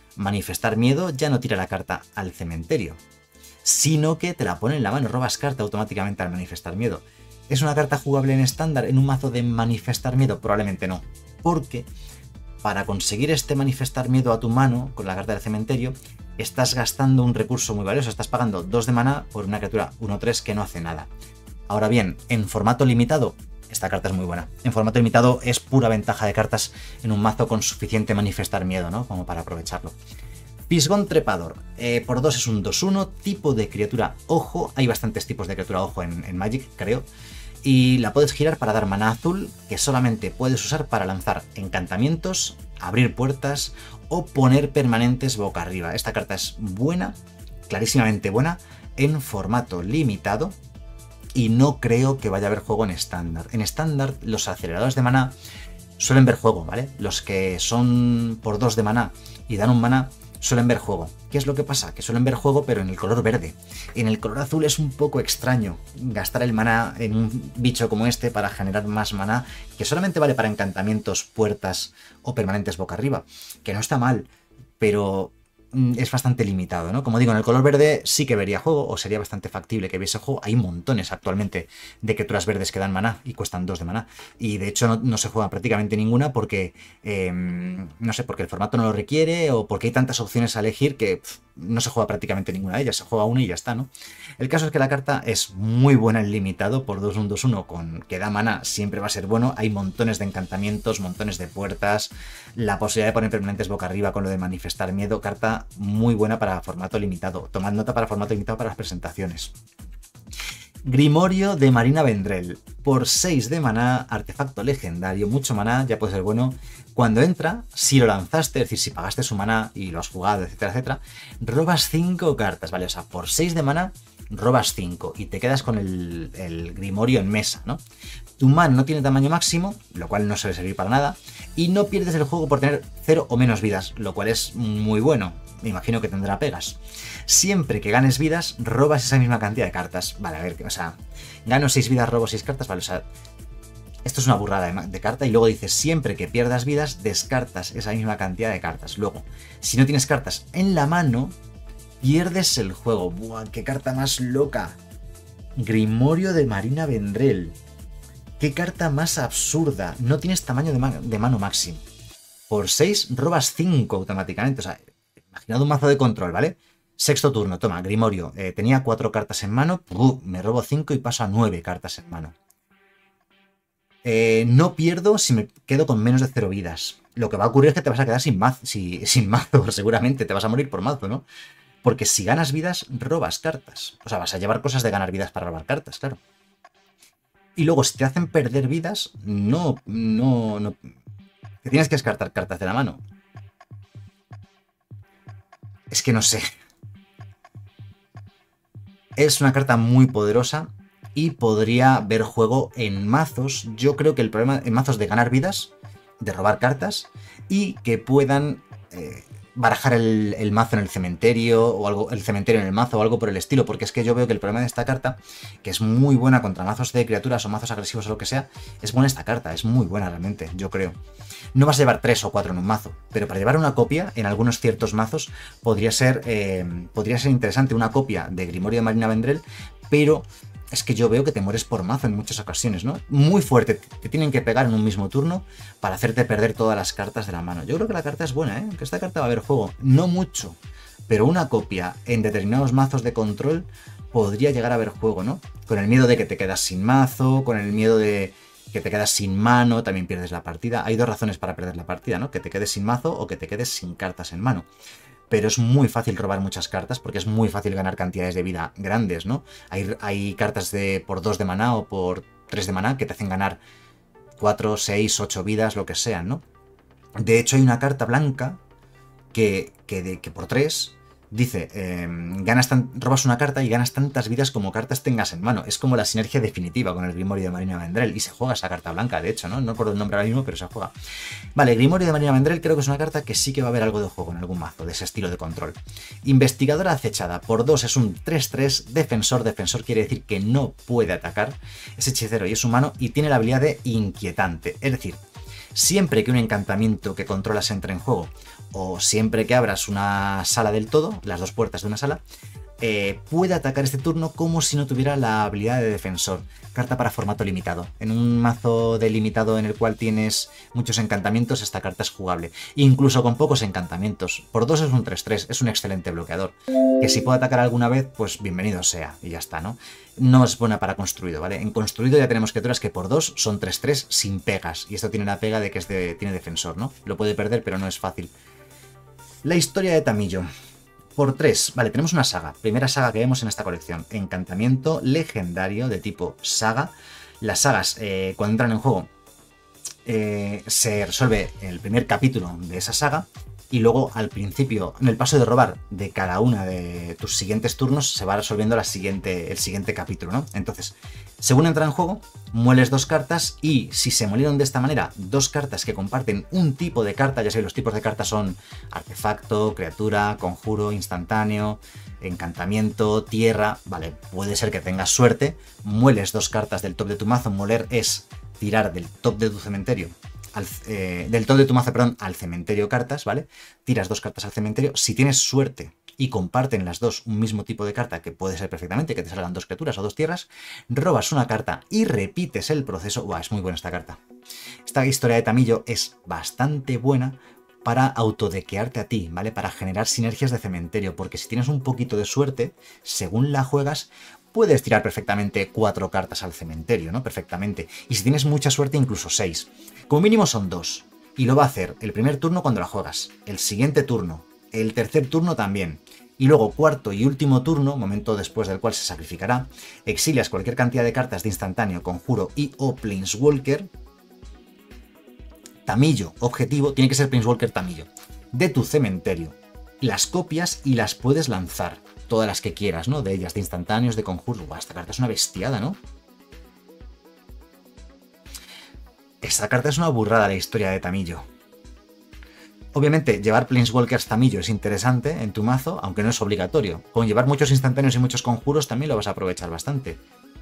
manifestar miedo, ya no tira la carta al cementerio, sino que te la pone en la mano, robas carta automáticamente al manifestar miedo. ¿Es una carta jugable en estándar en un mazo de manifestar miedo? Probablemente no, porque para conseguir este manifestar miedo a tu mano con la carta del cementerio, estás gastando un recurso muy valioso, estás pagando dos de maná por una criatura uno tres que no hace nada. Ahora bien, en formato limitado, esta carta es muy buena. En formato limitado es pura ventaja de cartas en un mazo con suficiente manifestar miedo, ¿no? Como para aprovecharlo. Pisgón Trepador, eh, por dos es un dos uno, tipo de criatura ojo, hay bastantes tipos de criatura ojo en, en Magic, creo, y la puedes girar para dar maná azul, que solamente puedes usar para lanzar encantamientos, abrir puertas o poner permanentes boca arriba. Esta carta es buena, clarísimamente buena, en formato limitado, y no creo que vaya a haber juego en estándar. En estándar, los aceleradores de maná suelen ver juego, ¿vale? Los que son por dos de maná y dan un maná suelen ver juego. ¿Qué es lo que pasa? Que suelen ver juego pero en el color verde. En el color azul es un poco extraño gastar el maná en un bicho como este para generar más maná, que solamente vale para encantamientos, puertas o permanentes boca arriba. Que no está mal, pero es bastante limitado, ¿no? Como digo, en el color verde sí que vería juego, o sería bastante factible que viese juego. Hay montones actualmente de criaturas verdes que dan maná y cuestan dos de maná. Y de hecho no, no se juega prácticamente ninguna porque, eh, no sé, porque el formato no lo requiere o porque hay tantas opciones a elegir que pff, no se juega prácticamente ninguna de ellas. Se juega una y ya está, ¿no? El caso es que la carta es muy buena en limitado, por dos un dos uno con que da maná siempre va a ser bueno. Hay montones de encantamientos, montones de puertas, la posibilidad de poner permanentes boca arriba con lo de manifestar miedo. Carta muy buena para formato limitado. Tomad nota para formato limitado para las presentaciones. Grimorio de Marina Vendrell. Por seis de maná, artefacto legendario, mucho maná, ya puede ser bueno. Cuando entra, si lo lanzaste, es decir, si pagaste su maná y lo has jugado, etcétera, etcétera, robas cinco cartas, ¿vale? O sea, por seis de maná, robas cinco y te quedas con el, el Grimorio en mesa, ¿no? Tu man no tiene tamaño máximo, lo cual no suele servir para nada, y no pierdes el juego por tener cero o menos vidas, lo cual es muy bueno. Me imagino que tendrá pegas. Siempre que ganes vidas, robas esa misma cantidad de cartas. Vale, a ver, o sea, gano seis vidas, robo seis cartas, vale, o sea, esto es una burrada de, de carta, y luego dices, siempre que pierdas vidas, descartas esa misma cantidad de cartas. Luego, si no tienes cartas en la mano, pierdes el juego. ¡Buah, qué carta más loca! Grimorio de Marina Vendrell. ¡Qué carta más absurda! No tienes tamaño de, ma de mano máximo. Por seis robas cinco automáticamente. O sea, imaginad un mazo de control, ¿vale? Sexto turno, toma, Grimorio. Eh, tenía cuatro cartas en mano. ¡Pum! Me robo cinco y paso a nueve cartas en mano. Eh, no pierdo si me quedo con menos de cero vidas. Lo que va a ocurrir es que te vas a quedar sin mazo, si, sin mazo, seguramente. Te vas a morir por mazo, ¿no? Porque si ganas vidas, robas cartas. O sea, vas a llevar cosas de ganar vidas para robar cartas, claro. Y luego, si te hacen perder vidas, no, no, no... Te tienes que descartar cartas de la mano. Es que no sé. Es una carta muy poderosa y podría ver juego en mazos. Yo creo que el problema en mazos de ganar vidas, de robar cartas y que puedan... Eh, barajar el, el mazo en el cementerio o algo, el cementerio en el mazo o algo por el estilo, porque es que yo veo que el problema de esta carta, que es muy buena contra mazos de criaturas o mazos agresivos o lo que sea, es buena esta carta, es muy buena realmente, yo creo. No vas a llevar tres o cuatro en un mazo, pero para llevar una copia en algunos ciertos mazos podría ser, eh, podría ser interesante una copia de Grimorio de Marina Vendrell, pero es que yo veo que te mueres por mazo en muchas ocasiones, ¿no? Muy fuerte, te tienen que pegar en un mismo turno para hacerte perder todas las cartas de la mano. Yo creo que la carta es buena, ¿eh? Que esta carta va a haber juego, no mucho, pero una copia en determinados mazos de control podría llegar a haber juego, ¿no? Con el miedo de que te quedas sin mazo, con el miedo de que te quedas sin mano, también pierdes la partida. Hay dos razones para perder la partida, ¿no? Que te quedes sin mazo o que te quedes sin cartas en mano. Pero es muy fácil robar muchas cartas porque es muy fácil ganar cantidades de vida grandes, ¿no? Hay, hay cartas de por dos de maná o por tres de maná que te hacen ganar cuatro, seis, ocho vidas, lo que sean, ¿no? De hecho, hay una carta blanca que, que, de, que por tres dice, eh, ganas tan, robas una carta y ganas tantas vidas como cartas tengas en mano. Es como la sinergia definitiva con el Grimorio de Marina Vendrell. Y se juega esa carta blanca, de hecho, ¿no? No por el nombre ahora mismo, pero se juega. Vale, Grimorio de Marina Vendrell creo que es una carta que sí que va a haber algo de juego en algún mazo, de ese estilo de control. Investigadora acechada. Por dos es un tres tres, defensor. Defensor quiere decir que no puede atacar. Es hechicero y es humano y tiene la habilidad de inquietante. Es decir, Siempre que un encantamiento que controlas entre en juego, o siempre que abras una sala del todo, las dos puertas de una sala, eh, puede atacar este turno como si no tuviera la habilidad de defensor. Carta para formato limitado. En un mazo delimitado en el cual tienes muchos encantamientos, esta carta es jugable. Incluso con pocos encantamientos. Por dos es un tres tres, es un excelente bloqueador. Que si puede atacar alguna vez, pues bienvenido sea, y ya está, ¿no? No es buena para construido, ¿vale? En construido ya tenemos criaturas que por dos son tres tres sin pegas. Y esto tiene la pega de que es de, tiene defensor, ¿no? Lo puede perder, pero no es fácil. La historia de Tamillo. Por tres, vale, tenemos una saga, primera saga que vemos en esta colección, encantamiento legendario de tipo saga. Las sagas, eh, cuando entran en juego, eh, se resuelve el primer capítulo de esa saga y luego al principio, en el paso de robar de cada una de tus siguientes turnos, se va resolviendo la siguiente, el siguiente capítulo, ¿no? Entonces, según entra en juego, mueles dos cartas y si se molieron de esta manera dos cartas que comparten un tipo de carta, ya sabéis, los tipos de cartas son artefacto, criatura, conjuro, instantáneo, encantamiento, tierra, vale, puede ser que tengas suerte, mueles dos cartas del top de tu mazo. Moler es tirar del top de tu cementerio, al, eh, del top de tu mazo, perdón, al cementerio cartas, ¿vale? Tiras dos cartas al cementerio, si tienes suerte y comparten las dos un mismo tipo de carta, que puede ser perfectamente que te salgan dos criaturas o dos tierras, robas una carta y repites el proceso. Buah, es muy buena esta carta. Esta historia de Tamillo es bastante buena para autodequearte a ti, ¿vale? Para generar sinergias de cementerio, porque si tienes un poquito de suerte, según la juegas, puedes tirar perfectamente cuatro cartas al cementerio, ¿no? Perfectamente. Y si tienes mucha suerte, incluso seis. Como mínimo son dos. Y lo va a hacer el primer turno cuando la juegas, el siguiente turno, el tercer turno también. Y luego cuarto y último turno, momento después del cual se sacrificará, exilias cualquier cantidad de cartas de instantáneo, conjuro y o Planeswalker. Tamillo, objetivo, tiene que ser Planeswalker Tamillo, de tu cementerio. Las copias y las puedes lanzar, todas las que quieras, ¿no? De ellas, de instantáneos, de conjuros. Buah, esta carta es una bestiada, ¿no? Esta carta es una burrada, la historia de Tamillo. Obviamente, llevar Planeswalkers Tamillo es interesante en tu mazo, aunque no es obligatorio. Con llevar muchos instantáneos y muchos conjuros también lo vas a aprovechar bastante.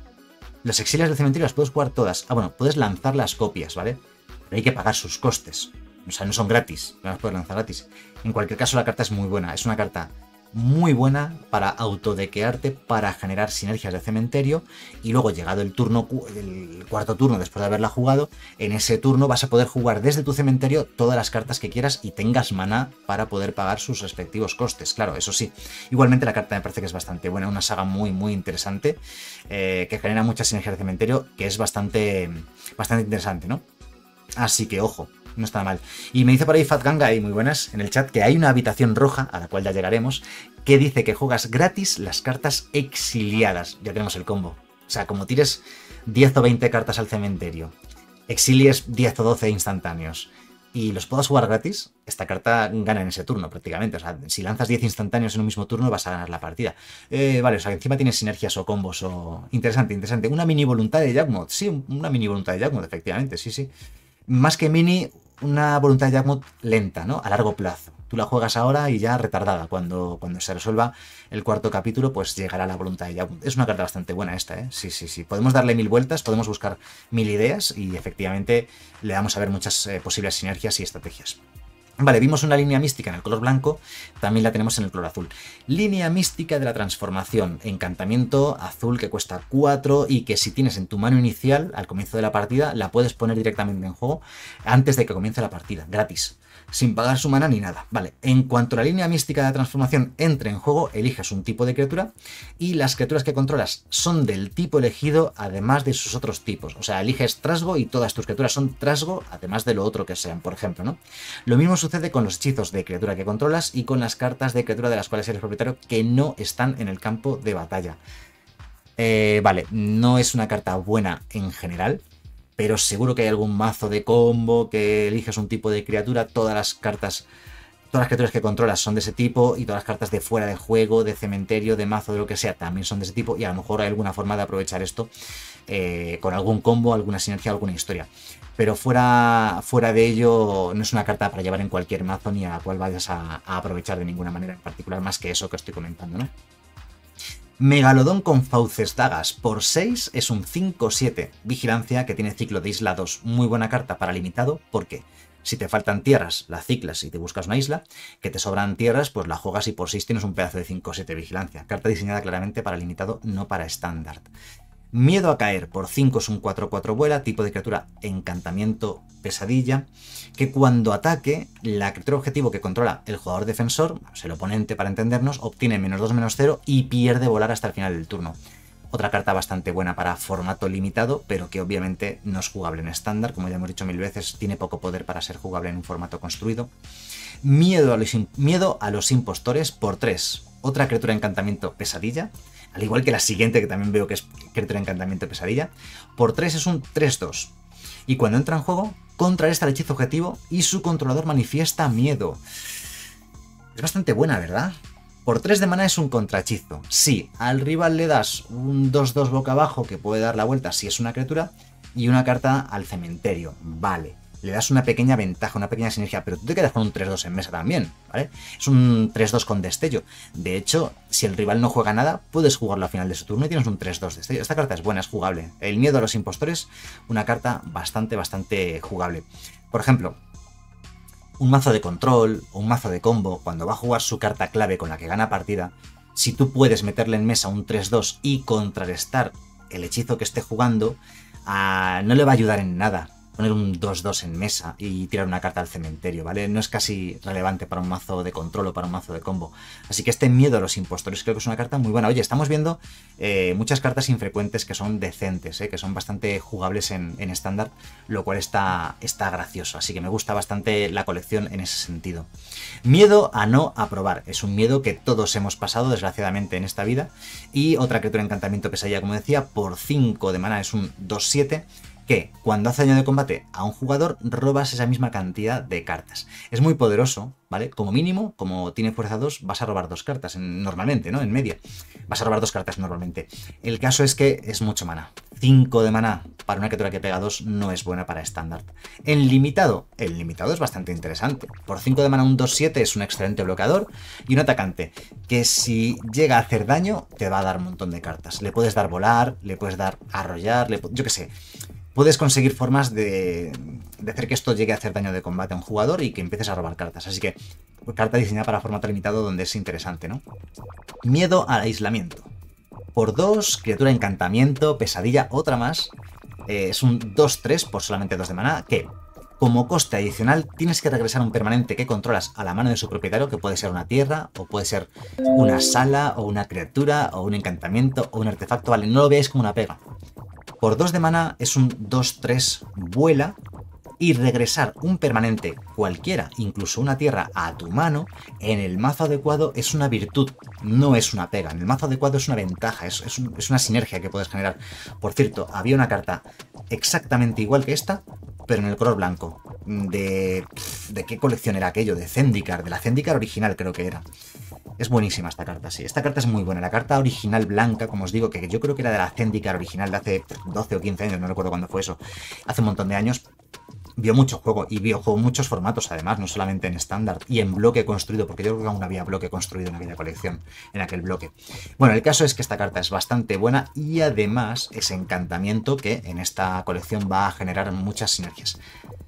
Las exilias del cementerio las puedes jugar todas. Ah, bueno, puedes lanzar las copias, ¿vale? Pero hay que pagar sus costes. O sea, no son gratis, no las puedes lanzar gratis. En cualquier caso, la carta es muy buena. Es una carta muy buena para autodequearte, para generar sinergias de cementerio, y luego, llegado el turno, el cuarto turno después de haberla jugado, en ese turno vas a poder jugar desde tu cementerio todas las cartas que quieras y tengas maná para poder pagar sus respectivos costes. Claro, eso sí. Igualmente la carta me parece que es bastante buena, una saga muy muy interesante, eh, que genera muchas sinergias de cementerio, que es bastante, bastante interesante, ¿no? Así que ojo, no está mal. Y me dice por ahí Fatganga, y muy buenas, en el chat, que hay una habitación roja, a la cual ya llegaremos, que dice que juegas gratis las cartas exiliadas. Ya tenemos el combo. O sea, como tires diez o veinte cartas al cementerio, exilies diez o doce instantáneos y los puedas jugar gratis, esta carta gana en ese turno prácticamente. O sea, si lanzas diez instantáneos en un mismo turno vas a ganar la partida. Eh, vale, o sea, encima tienes sinergias o combos o... Interesante, interesante. Una mini voluntad de Yawgmoth. Sí, una mini voluntad de Yawgmoth, efectivamente, sí, sí. Más que mini, una voluntad de Yawgmoth lenta, ¿no? A largo plazo. Tú la juegas ahora y ya retardada. Cuando, cuando se resuelva el cuarto capítulo, pues llegará la voluntad de Yawgmoth. Es una carta bastante buena esta, ¿eh? Sí, sí, sí. Podemos darle mil vueltas, podemos buscar mil ideas y efectivamente le vamos a ver muchas eh, posibles sinergias y estrategias. Vale, vimos una línea mística en el color blanco, también la tenemos en el color azul. Línea mística de la transformación, encantamiento azul que cuesta cuatro y que si tienes en tu mano inicial, al comienzo de la partida, la puedes poner directamente en juego antes de que comience la partida, gratis, sin pagar su mana ni nada. Vale, en cuanto a la línea mística de la transformación entre en juego, eliges un tipo de criatura y las criaturas que controlas son del tipo elegido, además de sus otros tipos. O sea, eliges trasgo y todas tus criaturas son trasgo, además de lo otro que sean, por ejemplo, ¿no? Lo mismo sucede con los hechizos de criatura que controlas y con las cartas de criatura de las cuales eres propietario que no están en el campo de batalla. Eh, vale, no es una carta buena en general, pero seguro que hay algún mazo de combo que eliges un tipo de criatura, todas las cartas, todas las criaturas que controlas son de ese tipo y todas las cartas de fuera de juego, de cementerio, de mazo, de lo que sea, también son de ese tipo y a lo mejor hay alguna forma de aprovechar esto eh, con algún combo, alguna sinergia, alguna historia. Pero fuera, fuera de ello no es una carta para llevar en cualquier mazo ni a la cual vayas a, a aprovechar de ninguna manera en particular, más que eso que estoy comentando, ¿no? Megalodón con fauces dagas por seis es un cinco siete. Vigilancia que tiene ciclo de isla dos. Muy buena carta para limitado porque si te faltan tierras, la ciclas y te buscas una isla. Que te sobran tierras, pues la juegas y por seis tienes un pedazo de cinco siete vigilancia. Carta diseñada claramente para limitado, no para estándar. Miedo a caer por cinco es un cuatro cuatro vuela, tipo de criatura encantamiento pesadilla, que cuando ataque, la criatura objetivo que controla el jugador defensor, es el oponente para entendernos, obtiene menos dos menos cero y pierde volar hasta el final del turno. Otra carta bastante buena para formato limitado, pero que obviamente no es jugable en estándar, como ya hemos dicho mil veces, tiene poco poder para ser jugable en un formato construido. Miedo a los, miedo a los impostores por tres, otra criatura encantamiento pesadilla, al igual que la siguiente, que también veo que es criatura encantamiento pesadilla, por tres es un tres dos. Y cuando entra en juego, contrarresta el hechizo objetivo y su controlador manifiesta miedo. Es bastante buena, ¿verdad? Por tres de mana es un contrahechizo. Sí, al rival le das un dos dos boca abajo que puede dar la vuelta si es una criatura y una carta al cementerio. Vale. Le das una pequeña ventaja, una pequeña sinergia, pero tú te quedas con un tres dos en mesa también, ¿vale? Es un tres dos con destello. De hecho, si el rival no juega nada, puedes jugarlo al final de su turno y tienes un tres dos destello. Esta carta es buena, es jugable. El miedo a los impostores, una carta bastante, bastante jugable. Por ejemplo, un mazo de control o un mazo de combo, cuando va a jugar su carta clave con la que gana partida, si tú puedes meterle en mesa un tres dos y contrarrestar el hechizo que esté jugando, uh, no le va a ayudar en nada poner un dos dos en mesa y tirar una carta al cementerio, ¿vale? No es casi relevante para un mazo de control o para un mazo de combo. Así que este miedo a los impostores creo que es una carta muy buena. Oye, estamos viendo eh, muchas cartas infrecuentes que son decentes, ¿eh? Que son bastante jugables en estándar, lo cual está, está gracioso. Así que me gusta bastante la colección en ese sentido. Miedo a no aprobar. Es un miedo que todos hemos pasado, desgraciadamente, en esta vida. Y otra criatura encantamiento pesadilla, como decía, por cinco de mana es un dos siete. Que cuando hace daño de combate a un jugador robas esa misma cantidad de cartas. Es muy poderoso, ¿vale? Como mínimo, como tiene fuerza dos, vas a robar dos cartas en, normalmente, ¿no? En media. Vas a robar dos cartas normalmente. El caso es que es mucho mana. cinco de mana para una criatura que pega dos no es buena para estándar. En limitado, el limitado es bastante interesante. Por cinco de mana un dos siete es un excelente bloqueador y un atacante que si llega a hacer daño te va a dar un montón de cartas. Le puedes dar volar, le puedes dar arrollar, le, yo qué sé. Puedes conseguir formas de, de hacer que esto llegue a hacer daño de combate a un jugador y que empieces a robar cartas. Así que, carta diseñada para formato limitado donde es interesante, ¿no? Miedo al aislamiento. Por dos, criatura encantamiento, pesadilla, otra más. Eh, es un dos tres por solamente dos de maná, que como coste adicional tienes que regresar un permanente que controlas a la mano de su propietario, que puede ser una tierra, o puede ser una sala, o una criatura, o un encantamiento, o un artefacto. Vale, no lo veáis como una pega. Por dos de mana es un dos tres vuela y regresar un permanente cualquiera, incluso una tierra, a tu mano, en el mazo adecuado es una virtud, no es una pega. En el mazo adecuado es una ventaja, es, es, un, es una sinergia que puedes generar. Por cierto, había una carta exactamente igual que esta, pero en el color blanco. ¿De, de qué colección era aquello? De Zendikar, de la Zendikar original creo que era. Es buenísima esta carta, sí. Esta carta es muy buena. La carta original blanca, como os digo, que yo creo que era de la Zendikar original de hace doce o quince años, no recuerdo cuándo fue eso. Hace un montón de años. Vio mucho juego y vio juego en muchos formatos, además, no solamente en estándar y en bloque construido, porque yo creo que aún había bloque construido en aquella colección, en aquel bloque. Bueno, el caso es que esta carta es bastante buena y además es encantamiento que en esta colección va a generar muchas sinergias.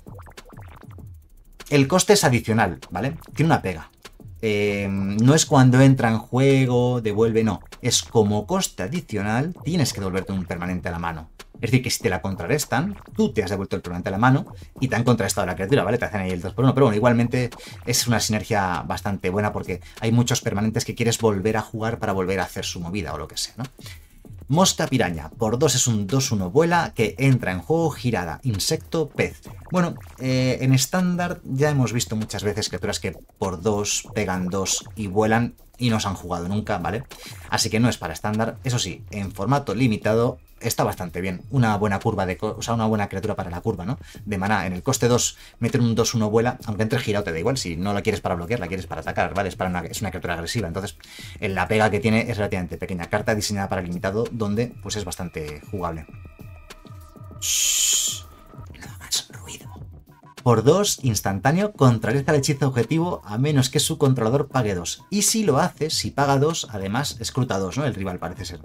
El coste es adicional, ¿vale? Tiene una pega. Eh, no es cuando entra en juego, devuelve, no. Es como coste adicional, tienes que devolverte un permanente a la mano. Es decir, que si te la contrarrestan, tú te has devuelto el permanente a la mano y te han contrarrestado la criatura, ¿vale? Te hacen ahí el dos por uno, pero bueno, igualmente es una sinergia bastante buena porque hay muchos permanentes que quieres volver a jugar para volver a hacer su movida o lo que sea, ¿no? Mosca piraña, por dos es un dos uno vuela que entra en juego girada, insecto, pez. Bueno, eh, en estándar ya hemos visto muchas veces criaturas que por dos pegan dos y vuelan y no se han jugado nunca, ¿vale? Así que no es para estándar. Eso sí, en formato limitado está bastante bien. Una buena curva de... O sea, una buena criatura para la curva, ¿no? De maná. En el coste dos, meter un dos uno vuela, aunque entre girado te da igual. Si no la quieres para bloquear, la quieres para atacar, ¿vale? Es, para una, es una criatura agresiva. Entonces, la pega que tiene es relativamente pequeña. Carta diseñada para limitado, donde pues es bastante jugable. Shhh, no hagas ruido. Por dos, instantáneo, contrarresta el hechizo objetivo a menos que su controlador pague dos. Y si lo hace, si paga dos, además escruta dos, ¿no? El rival parece ser.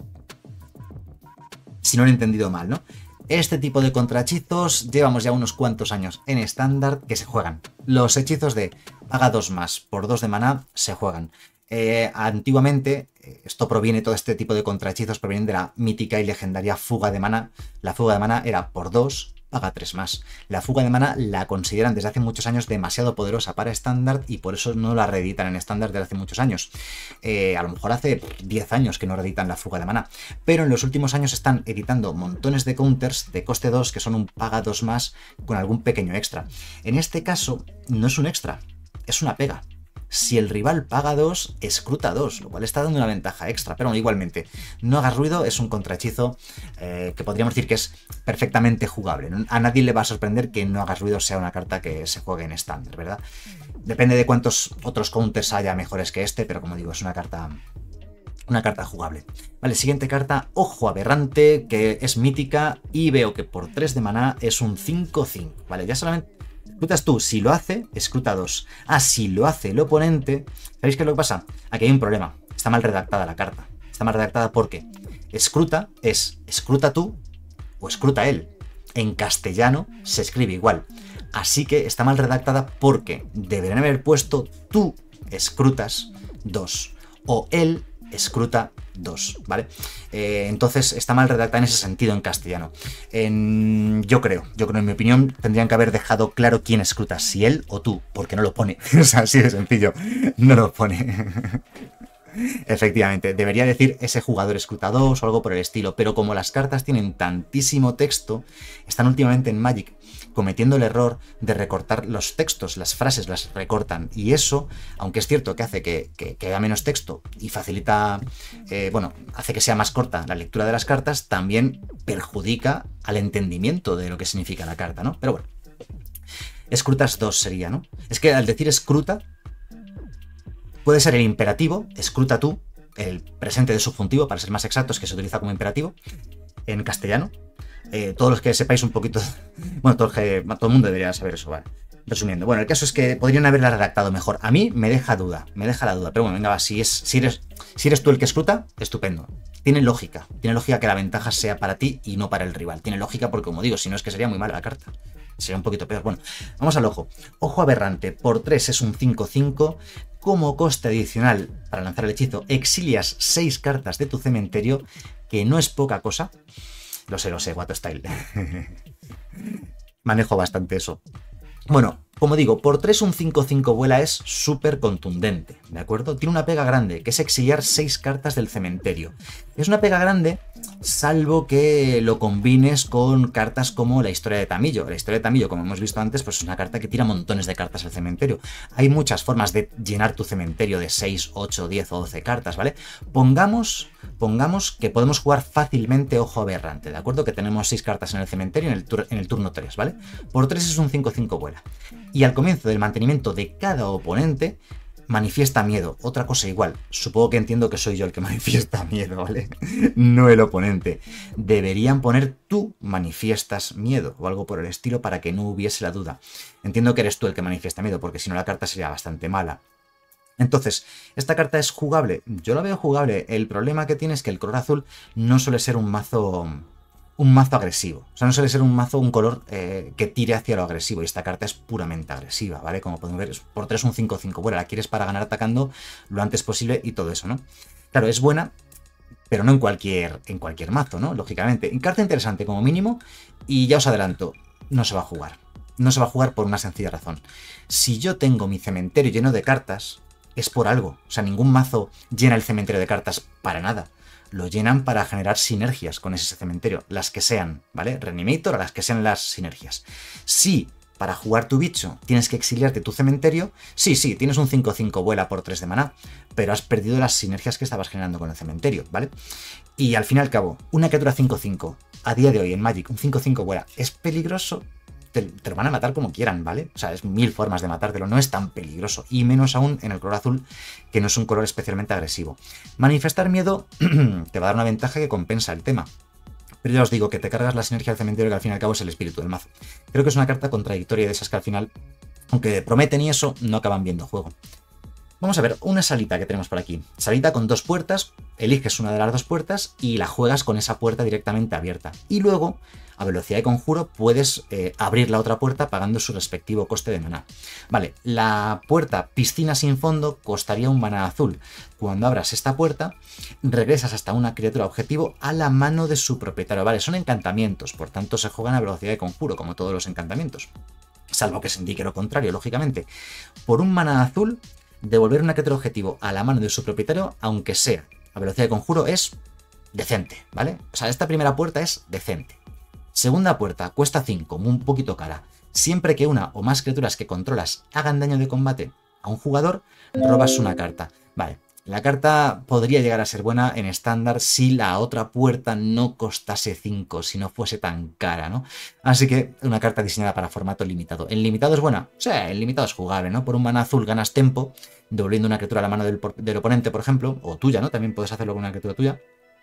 Si no lo he entendido mal, ¿no? Este tipo de contrahechizos llevamos ya unos cuantos años en estándar que se juegan. Los hechizos de paga dos más por dos de maná se juegan. Eh, antiguamente, esto proviene, todo este tipo de contrahechizos provienen de la mítica y legendaria fuga de maná. La fuga de maná era por dos, paga tres más. La fuga de maná la consideran desde hace muchos años demasiado poderosa para estándar y por eso no la reeditan en estándar desde hace muchos años. Eh, a lo mejor hace diez años que no reeditan la fuga de maná, pero en los últimos años están editando montones de counters de coste dos que son un paga dos más con algún pequeño extra. En este caso no es un extra, es una pega. Si el rival paga dos, escruta dos, lo cual está dando una ventaja extra. Pero bueno, igualmente, no hagas ruido, es un contrahechizo eh, que podríamos decir que es perfectamente jugable. A nadie le va a sorprender que no hagas ruido sea una carta que se juegue en estándar, ¿verdad? Depende de cuántos otros counters haya mejores que este, pero como digo, es una carta... Una carta jugable. Vale, siguiente carta, Ojo Aberrante, que es mítica y veo que por tres de maná es un cinco cinco. Vale, ya solamente... Escrutas tú, si lo hace, escruta dos. Ah, si lo hace el oponente... ¿Sabéis qué es lo que pasa? Aquí hay un problema. Está mal redactada la carta. Está mal redactada porque escruta es escruta tú o escruta él. En castellano se escribe igual. Así que está mal redactada porque deberían haber puesto tú escrutas dos o él escruta dos, ¿vale? Eh, entonces está mal redactada en ese sentido en castellano. En, yo creo, yo creo, en mi opinión, tendrían que haber dejado claro quién escruta, si él o tú, porque no lo pone. O sea, así de sencillo, no lo pone. Efectivamente, debería decir ese jugador escruta dos o algo por el estilo, pero como las cartas tienen tantísimo texto, están últimamente en Magic cometiendo el error de recortar los textos, las frases las recortan, y eso, aunque es cierto que hace que, que, que haya menos texto y facilita, eh, bueno, hace que sea más corta la lectura de las cartas, también perjudica al entendimiento de lo que significa la carta, ¿no? Pero bueno, escrutas dos sería, ¿no? Es que al decir escruta, puede ser el imperativo, escruta tú, el presente de subjuntivo, para ser más exactos, que se utiliza como imperativo en castellano. Eh, todos los que sepáis un poquito... Bueno, todo el, que, todo el mundo debería saber eso, vale. Resumiendo, bueno, el caso es que podrían haberla redactado mejor. A mí me deja duda, me deja la duda. Pero bueno, venga, va, si, es, si, eres, si eres tú el que escruta, estupendo. Tiene lógica, tiene lógica que la ventaja sea para ti y no para el rival. Tiene lógica porque, como digo, si no es que sería muy mala la carta. Sería un poquito peor. Bueno, vamos al ojo. Ojo Aberrante, por tres es un cinco cinco. Como coste adicional para lanzar el hechizo, exilias seis cartas de tu cementerio, que no es poca cosa. Lo sé, lo sé, Guato Style. Manejo bastante eso. Bueno, como digo, por tres un cinco cinco vuela es súper contundente, ¿de acuerdo? Tiene una pega grande, que es exiliar seis cartas del cementerio. Es una pega grande, salvo que lo combines con cartas como la Historia de Tamillo. La Historia de Tamillo, como hemos visto antes, pues es una carta que tira montones de cartas al cementerio. Hay muchas formas de llenar tu cementerio de seis, ocho, diez o doce cartas, ¿vale? Pongamos, pongamos que podemos jugar fácilmente Ojo Aberrante, ¿de acuerdo? Que tenemos seis cartas en el cementerio en el, tur en el turno tres, ¿vale? Por tres es un cinco cinco vuela. Y al comienzo del mantenimiento de cada oponente, manifiesta miedo. Otra cosa igual. Supongo que entiendo que soy yo el que manifiesta miedo, ¿vale? No el oponente. Deberían poner tú manifiestas miedo o algo por el estilo para que no hubiese la duda. Entiendo que eres tú el que manifiesta miedo, porque si no la carta sería bastante mala. Entonces, ¿esta carta es jugable? Yo la veo jugable. El problema que tiene es que el color azul no suele ser un mazo... un mazo agresivo. O sea, no suele ser un mazo, un color eh, que tire hacia lo agresivo. Y esta carta es puramente agresiva, ¿vale? Como podemos ver, por tres un cinco cinco. Bueno, la quieres para ganar atacando lo antes posible y todo eso, ¿no? Claro, es buena, pero no en cualquier, en cualquier mazo, ¿no? Lógicamente. Carta interesante como mínimo. Y ya os adelanto, no se va a jugar. No se va a jugar por una sencilla razón. Si yo tengo mi cementerio lleno de cartas, es por algo. O sea, ningún mazo llena el cementerio de cartas para nada. Lo llenan para generar sinergias con ese cementerio, las que sean, ¿vale? Reanimator, a las que sean las sinergias. Si para jugar tu bicho tienes que exiliarte tu cementerio, sí, sí, tienes un cinco cinco vuela por tres de maná, pero has perdido las sinergias que estabas generando con el cementerio, ¿vale? Y al fin y al cabo, una criatura cinco cinco, a día de hoy en Magic, un cinco cinco vuela, ¿es peligroso? Te, te lo van a matar como quieran, ¿vale? O sea, es mil formas de matártelo, no es tan peligroso. Y menos aún en el color azul, que no es un color especialmente agresivo. Manifestar miedo te va a dar una ventaja que compensa el tema. Pero ya os digo que te cargas la sinergia del cementerio, que al fin y al cabo es el espíritu del mazo. Creo que es una carta contradictoria de esas que al final, aunque prometen y eso, no acaban viendo juego. Vamos a ver, una salita que tenemos por aquí. Salita con dos puertas, eliges una de las dos puertas y la juegas con esa puerta directamente abierta. Y luego, a velocidad de conjuro, puedes eh, abrir la otra puerta pagando su respectivo coste de maná. Vale, la puerta piscina sin fondo costaría un maná azul. Cuando abras esta puerta, regresas hasta una criatura objetivo a la mano de su propietario. Vale, son encantamientos, por tanto se juegan a velocidad de conjuro, como todos los encantamientos. Salvo que se indique lo contrario, lógicamente. Por un maná azul, devolver una criatura objetivo a la mano de su propietario, aunque sea a velocidad de conjuro, es decente, ¿vale? O sea, esta primera puerta es decente. Segunda puerta, cuesta cinco, un poquito cara. Siempre que una o más criaturas que controlas hagan daño de combate a un jugador, robas una carta. Vale, la carta podría llegar a ser buena en estándar si la otra puerta no costase cinco, si no fuese tan cara, ¿no? Así que una carta diseñada para formato limitado. ¿En limitado es buena? Sí, en limitado es jugable, ¿no? Por un maná azul ganas tempo, devolviendo una criatura a la mano del, del oponente, por ejemplo, o tuya, ¿no? También puedes hacerlo con una criatura tuya.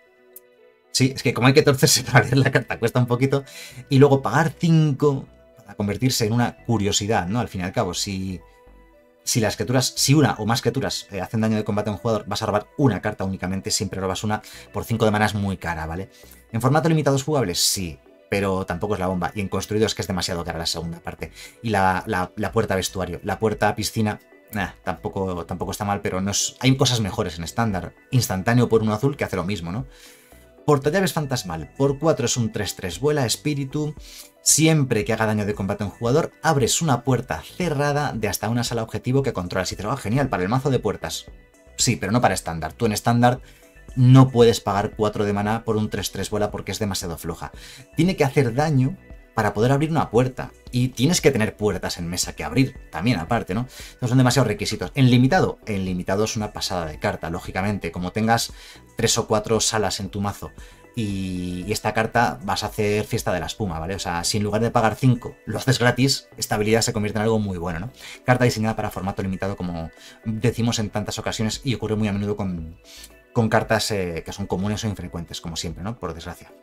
Sí, es que como hay que torcerse para leer la carta, cuesta un poquito. Y luego pagar cinco para convertirse en una curiosidad, ¿no? Al fin y al cabo, si, si las criaturas, si una o más criaturas eh, hacen daño de combate a un jugador, vas a robar una carta únicamente, siempre robas una por cinco de maná, es muy cara, ¿vale? ¿En formato limitado es jugable? Sí, pero tampoco es la bomba. Y en construido es que es demasiado cara la segunda parte. Y la, la, la puerta vestuario, la puerta piscina, nah, tampoco, tampoco está mal, pero no es, hay cosas mejores en estándar. Instantáneo por uno azul que hace lo mismo, ¿no? Portallaves fantasmal, por cuatro es un tres tres, vuela, espíritu. Siempre que haga daño de combate a un jugador, abres una puerta cerrada de hasta una sala objetivo que controlas. Y te lo va genial para el mazo de puertas. Sí, pero no para estándar. Tú en estándar no puedes pagar cuatro de maná por un tres tres vuela porque es demasiado floja. Tiene que hacer daño para poder abrir una puerta. Y tienes que tener puertas en mesa que abrir, también aparte, ¿no? No son demasiados requisitos. En limitado, en limitado es una pasada de carta, lógicamente. Como tengas tres o cuatro salas en tu mazo y, y esta carta vas a hacer fiesta de la espuma, ¿vale? O sea, si en lugar de pagar cinco lo haces gratis, esta habilidad se convierte en algo muy bueno, ¿no? Carta diseñada para formato limitado, como decimos en tantas ocasiones, y ocurre muy a menudo con, con cartas eh, que son comunes o infrecuentes, como siempre, ¿no? Por desgracia.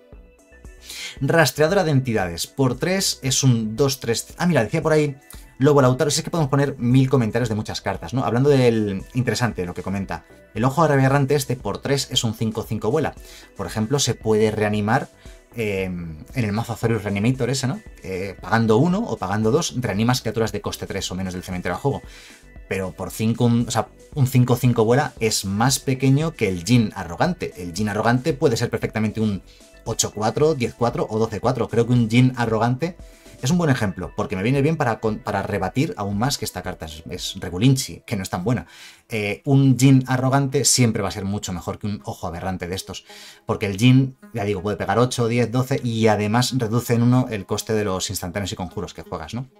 Rastreadora de entidades, por tres es un dos tres. Ah, mira, decía por ahí Lobo Lautaro, si es que podemos poner mil comentarios de muchas cartas, ¿no? Hablando del interesante, lo que comenta. El ojo aberrante este por tres es un cinco cinco vuela. Por ejemplo, se puede reanimar eh, en el mazo Azorius Reanimator ese, ¿no? Eh, pagando uno o pagando dos, reanimas criaturas de coste tres o menos del cementerio al juego. Pero por cinco, un, o sea, un cinco cinco vuela es más pequeño que el Djinn Arrogante. El Djinn Arrogante puede ser perfectamente un ocho cuatro, diez cuatro o doce cuatro. Creo que un Djinn Arrogante es un buen ejemplo, porque me viene bien para, para rebatir aún más que esta carta es, es Regulinchi, que no es tan buena. Eh, un Djinn Arrogante siempre va a ser mucho mejor que un ojo aberrante de estos, porque el Djinn, ya digo, puede pegar ocho, diez, doce y además reduce en uno el coste de los instantáneos y conjuros que juegas, ¿no?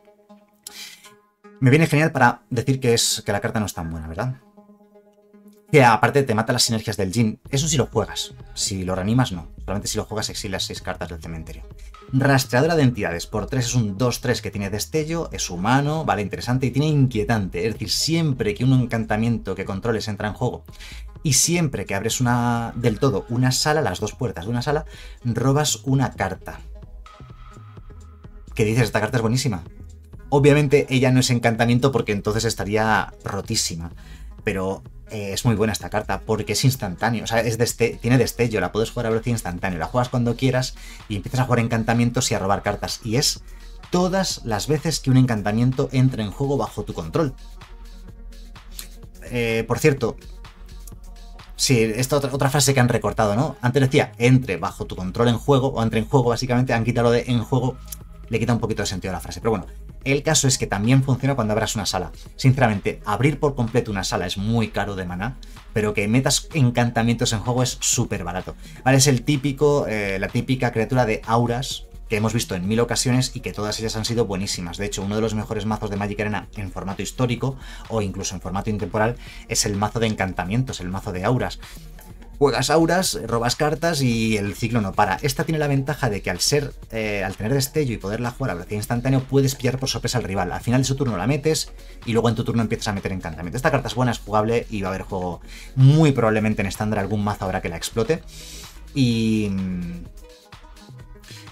Me viene genial para decir que, es, que la carta no es tan buena, ¿verdad? Que aparte te mata las sinergias del Djinn. Eso sí lo juegas. Si lo reanimas, no. Solamente si lo juegas exilas seis cartas del cementerio. Rastreadora de entidades. Por tres es un dos tres que tiene destello, es humano, vale, interesante y tiene inquietante. Es decir, siempre que un encantamiento que controles entra en juego y siempre que abres una del todo una sala, las dos puertas de una sala, robas una carta. ¿Qué dices? Esta carta es buenísima. Obviamente ella no es encantamiento porque entonces estaría rotísima. Pero eh, es muy buena esta carta porque es instantáneo, o sea, es deste tiene destello, la puedes jugar a velocidad instantánea, la juegas cuando quieras y empiezas a jugar encantamientos y a robar cartas. Y es todas las veces que un encantamiento entra en juego bajo tu control. Eh, por cierto, sí, esta otra, otra frase que han recortado, ¿no? Antes decía entre bajo tu control en juego, o entre en juego, básicamente, han quitado lo de en juego, le quita un poquito de sentido a la frase, pero bueno. El caso es que también funciona cuando abras una sala. Sinceramente, abrir por completo una sala es muy caro de maná, pero que metas encantamientos en juego es súper barato. Vale, es el típico, eh, la típica criatura de auras que hemos visto en mil ocasiones y que todas ellas han sido buenísimas. De hecho, uno de los mejores mazos de Magic Arena en formato histórico o incluso en formato intemporal es el mazo de encantamientos, el mazo de auras. Juegas auras, robas cartas y el ciclo no para. Esta tiene la ventaja de que al ser, eh, al tener destello y poderla jugar a velocidad instantánea, puedes pillar por sorpresa al rival. Al final de su turno la metes y luego en tu turno empiezas a meter encantamiento. Esta carta es buena, es jugable y va a haber juego muy probablemente en estándar. Algún mazo habrá que la explote. Y...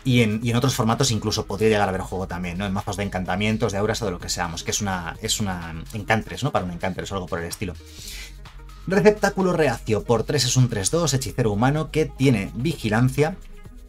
Y en, y en otros formatos incluso podría llegar a haber juego también, ¿no? En mazos de encantamientos, de auras o de lo que seamos, que es una, es una encantres, ¿no? Para un encantres o algo por el estilo. Receptáculo reacio, por tres es un tres dos, hechicero humano que tiene vigilancia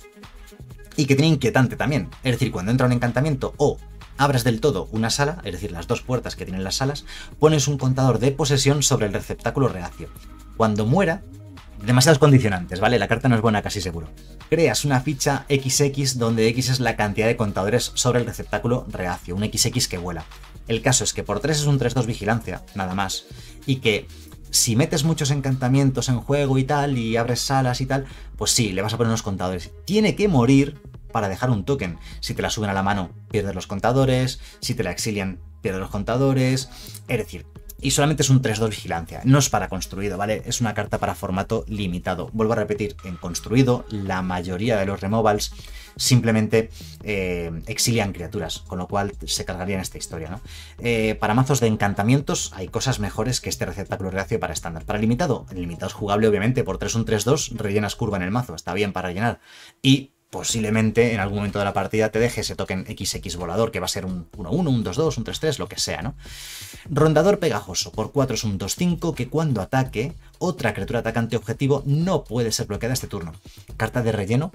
y que tiene inquietante también. Es decir, cuando entra un encantamiento o abres del todo una sala, es decir, las dos puertas que tienen las salas, pones un contador de posesión sobre el receptáculo reacio. Cuando muera, demasiados condicionantes, ¿vale? La carta no es buena casi seguro. Creas una ficha equis equis donde X es la cantidad de contadores sobre el receptáculo reacio, un equis equis que vuela. El caso es que por tres es un tres dos vigilancia, nada más, y que si metes muchos encantamientos en juego y tal, y abres salas y tal, pues sí, le vas a poner unos contadores. Tiene que morir para dejar un token. Si te la suben a la mano, pierdes los contadores. Si te la exilian, pierdes los contadores. Es decir, y solamente es un tres dos vigilancia. No es para construido, ¿vale? Es una carta para formato limitado. Vuelvo a repetir, en construido, la mayoría de los removals simplemente eh, exilian criaturas, con lo cual se cargarían esta historia, ¿no? Eh, para mazos de encantamientos hay cosas mejores que este receptáculo reacio para estándar. Para limitado, el limitado es jugable, obviamente, por tres un tres dos, rellenas curva en el mazo, está bien para rellenar. Y posiblemente en algún momento de la partida te deje ese token equis equis volador, que va a ser un uno uno, un dos dos, un tres tres, lo que sea, ¿no? Rondador pegajoso, por cuatro es un dos cinco, que cuando ataque, otra criatura atacante objetivo no puede ser bloqueada este turno. Carta de relleno,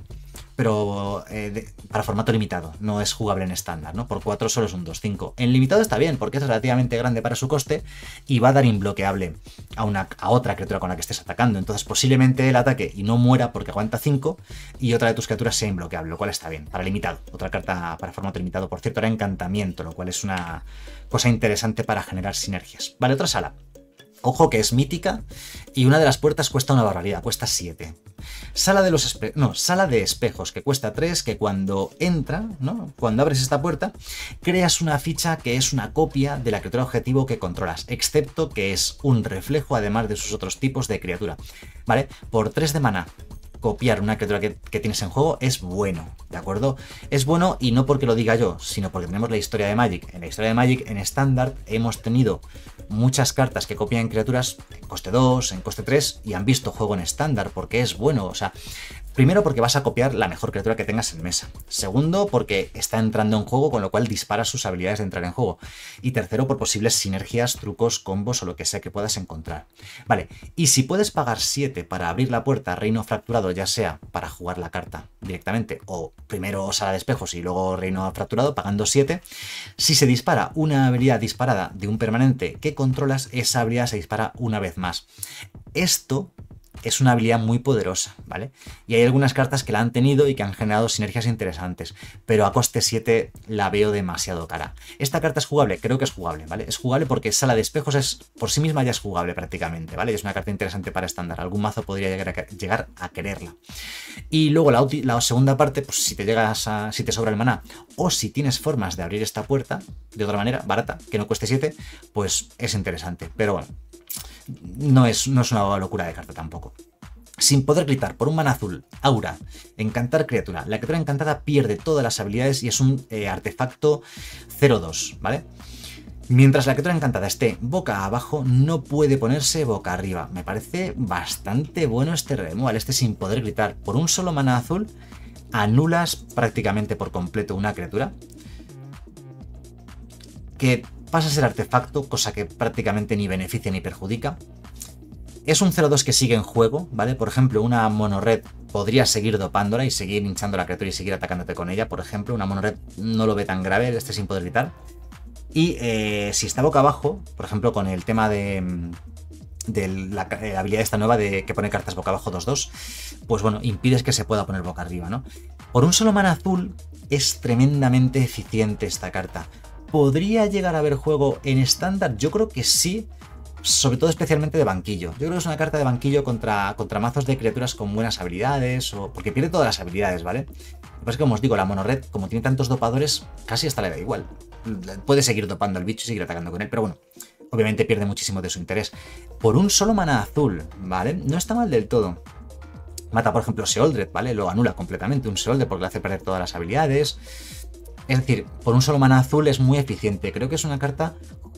pero eh, de, para formato limitado, no es jugable en estándar, ¿no? Por cuatro solo es un dos cinco. En limitado está bien, porque es relativamente grande para su coste y va a dar imbloqueable a, una, a otra criatura con la que estés atacando. Entonces posiblemente el ataque y no muera porque aguanta cinco y otra de tus criaturas sea imbloqueable, lo cual está bien. Para limitado, otra carta para formato limitado, por cierto, era encantamiento, lo cual es una cosa interesante para generar sinergias. Vale, otra sala. Ojo que es mítica y una de las puertas cuesta una barbaridad, cuesta siete. Sala de los espe no, sala de espejos, que cuesta tres, que cuando entra, ¿no? Cuando abres esta puerta, creas una ficha que es una copia de la criatura objetivo que controlas, excepto que es un reflejo además de sus otros tipos de criatura. ¿Vale? Por tres de mana, copiar una criatura que, que tienes en juego es bueno, ¿de acuerdo? Es bueno y no porque lo diga yo, sino porque tenemos la historia de Magic. En la historia de Magic, en estándar, hemos tenido muchas cartas que copian criaturas en coste dos, en coste tres y han visto juego en estándar porque es bueno, o sea, primero porque vas a copiar la mejor criatura que tengas en mesa. Segundo, porque está entrando en juego, con lo cual dispara sus habilidades de entrar en juego. Y tercero, por posibles sinergias, trucos, combos o lo que sea que puedas encontrar. Vale, y si puedes pagar siete para abrir la puerta Reino Fracturado, ya sea para jugar la carta directamente o primero Sala de Espejos y luego Reino Fracturado, pagando siete, si se dispara una habilidad disparada de un permanente que controlas, esa habilidad se dispara una vez más. Esto es una habilidad muy poderosa, ¿vale? Y hay algunas cartas que la han tenido y que han generado sinergias interesantes, pero a coste siete la veo demasiado cara. ¿Esta carta es jugable? Creo que es jugable, ¿vale? Es jugable porque Sala de Espejos es por sí misma ya es jugable prácticamente, ¿vale? Es una carta interesante para estándar. Algún mazo podría llegar a, llegar a quererla. Y luego la, la segunda parte, pues si te llegas a, si te sobra el maná o si tienes formas de abrir esta puerta de otra manera, barata, que no cueste siete, pues es interesante. Pero bueno, No es, no es una locura de carta tampoco. Sin poder gritar por un mana azul, aura, encantar criatura. La criatura encantada pierde todas las habilidades y es un eh, artefacto cero dos, ¿vale? Mientras la criatura encantada esté boca abajo, no puede ponerse boca arriba. Me parece bastante bueno este removal, este sin poder gritar. Por un solo mana azul, anulas prácticamente por completo una criatura que pasa a ser artefacto, cosa que prácticamente ni beneficia ni perjudica. Es un cero dos que sigue en juego, ¿vale? Por ejemplo, una mono-red podría seguir dopándola y seguir hinchando la criatura y seguir atacándote con ella. Por ejemplo, una mono-red no lo ve tan grave, este sin poder gritar. Y eh, si está boca abajo, por ejemplo, con el tema de, de la, la habilidad esta nueva de que pone cartas boca abajo dos dos, pues bueno, impides que se pueda poner boca arriba, ¿no? Por un solo mana azul es tremendamente eficiente esta carta. ¿Podría llegar a haber juego en estándar? Yo creo que sí, sobre todo especialmente de banquillo. Yo creo que es una carta de banquillo contra, contra mazos de criaturas con buenas habilidades, o porque pierde todas las habilidades, ¿vale? Lo que pasa es que, como os digo, la mono-red, como tiene tantos dopadores, casi hasta le da igual. Puede seguir dopando al bicho y seguir atacando con él, pero bueno, obviamente pierde muchísimo de su interés. Por un solo mana azul, ¿vale? No está mal del todo. Mata, por ejemplo, Sheoldred, ¿vale? Lo anula completamente un Sheoldred porque le hace perder todas las habilidades. Es decir, por un solo mana azul es muy eficiente. Creo que es una carta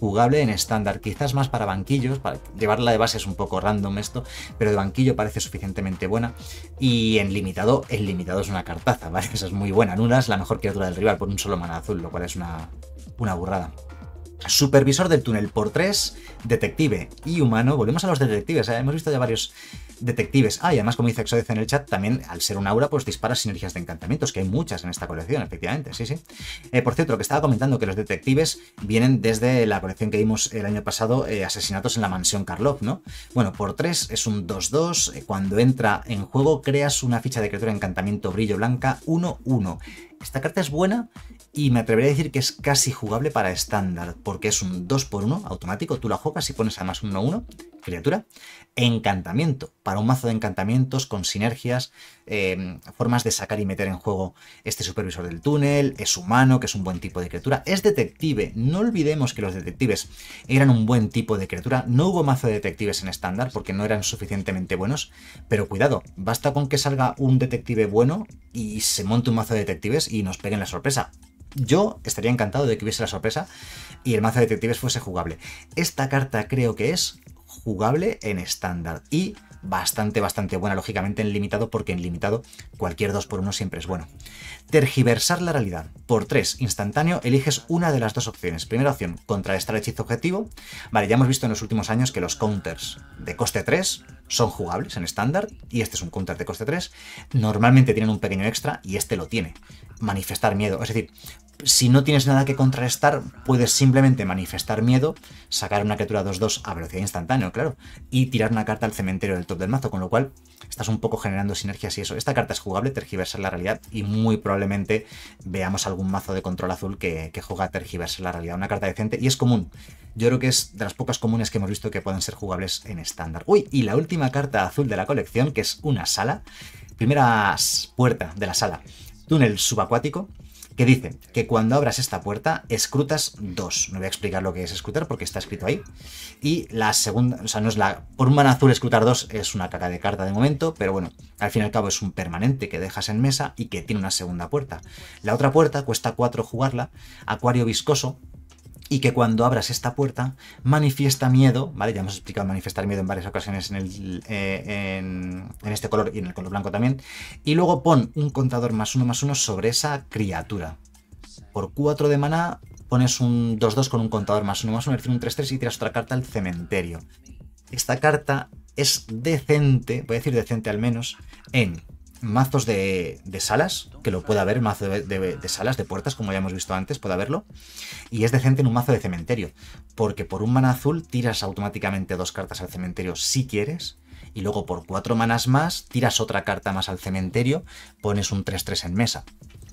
jugable en estándar, quizás más para banquillos, para llevarla de base es un poco random esto, pero de banquillo parece suficientemente buena. Y en limitado, en limitado es una cartaza, ¿vale? Esa es muy buena. Nuna es la mejor criatura del rival por un solo mana azul, lo cual es una, una burrada. Supervisor del túnel por tres, detective y humano. Volvemos a los detectives, ¿eh? Hemos visto ya varios detectives. Ah, y además, como dice Exodez en el chat, también al ser un aura, pues dispara sinergias de encantamientos, que hay muchas en esta colección, efectivamente, sí, sí. Eh, por cierto, lo que estaba comentando, que los detectives vienen desde la colección que vimos el año pasado, eh, Asesinatos en la Mansión Karlov, ¿no? Bueno, por tres es un dos dos, eh, cuando entra en juego creas una ficha de criatura de encantamiento brillo blanca uno uno. Esta carta es buena y me atrevería a decir que es casi jugable para estándar, porque es un dos por uno automático, tú la juegas y pones además un uno uno, criatura. Encantamiento, para un mazo de encantamientos con sinergias, eh, formas de sacar y meter en juego este supervisor del túnel, es humano, que es un buen tipo de criatura, es detective, no olvidemos que los detectives eran un buen tipo de criatura, no hubo mazo de detectives en estándar porque no eran suficientemente buenos, pero cuidado, basta con que salga un detective bueno y se monte un mazo de detectives y nos peguen la sorpresa. Yo estaría encantado de que hubiese la sorpresa y el mazo de detectives fuese jugable. Esta carta creo que es jugable en estándar y bastante, bastante buena, lógicamente, en limitado, porque en limitado cualquier dos por uno siempre es bueno. Tergiversar la realidad. Por tres, instantáneo, eliges una de las dos opciones. Primera opción, contrarrestar hechizo objetivo. Vale, ya hemos visto en los últimos años que los counters de coste tres son jugables en estándar, y este es un counter de coste tres. Normalmente tienen un pequeño extra, y este lo tiene. Manifestar miedo, es decir, si no tienes nada que contrarrestar, puedes simplemente manifestar miedo, sacar una criatura dos dos a velocidad instantánea, claro, y tirar una carta al cementerio del top del mazo, con lo cual estás un poco generando sinergias y eso. Esta carta es jugable, tergiversar la realidad, y muy probablemente veamos algún mazo de control azul que, que juega tergiversar la realidad. Una carta decente, y es común. Yo creo que es de las pocas comunes que hemos visto que pueden ser jugables en estándar. Uy, y la última carta azul de la colección, que es una sala. Primera puerta de la sala. Túnel subacuático, que dice que cuando abras esta puerta, escrutas dos. No voy a explicar lo que es escrutar porque está escrito ahí. Y la segunda, o sea, no es la... Por un mana azul escrutar dos es una caca de carta de momento, pero bueno, al fin y al cabo es un permanente que dejas en mesa y que tiene una segunda puerta. La otra puerta cuesta cuatro jugarla, acuario viscoso, y que cuando abras esta puerta manifiesta miedo, ¿vale? Ya hemos explicado manifestar miedo en varias ocasiones en, el, eh, en, en este color y en el color blanco también. Y luego pon un contador más uno más uno sobre esa criatura. Por cuatro de maná pones un dos dos con un contador más uno más uno, es decir, un tres tres, y tiras otra carta al cementerio. Esta carta es decente, voy a decir decente al menos, en mazos de, de salas, que lo puede haber, mazo de, de, de salas, de puertas, como ya hemos visto antes, puede haberlo, y es decente en un mazo de cementerio, porque por un mana azul tiras automáticamente dos cartas al cementerio si quieres, y luego por cuatro manas más tiras otra carta más al cementerio, pones un tres tres en mesa.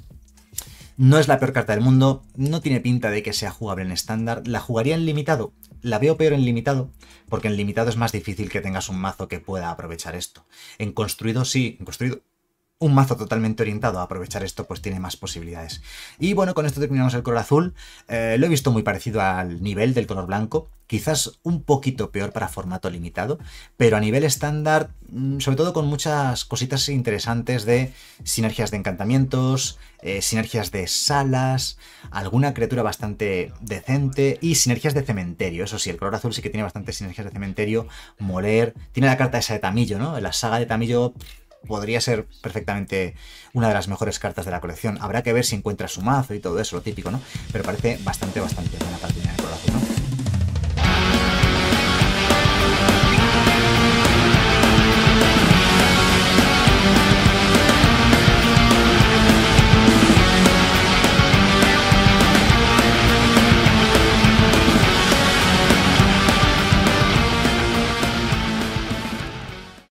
No es la peor carta del mundo, no tiene pinta de que sea jugable en estándar. ¿La jugaría en limitado? La veo peor en limitado, porque en limitado es más difícil que tengas un mazo que pueda aprovechar esto. En construido sí, en construido un mazo totalmente orientado a aprovechar esto pues tiene más posibilidades. Y bueno, con esto terminamos el color azul. Eh, lo he visto muy parecido al nivel del color blanco, quizás un poquito peor para formato limitado, pero a nivel estándar, sobre todo con muchas cositas interesantes de sinergias de encantamientos, eh, sinergias de salas, alguna criatura bastante decente y sinergias de cementerio. Eso sí, el color azul sí que tiene bastantes sinergias de cementerio, moler, tiene la carta esa de Tamillo, ¿no? La saga de Tamillo podría ser perfectamente una de las mejores cartas de la colección. Habrá que ver si encuentra su mazo y todo eso, lo típico, ¿no? Pero parece bastante, bastante buena partida de color azul, ¿no?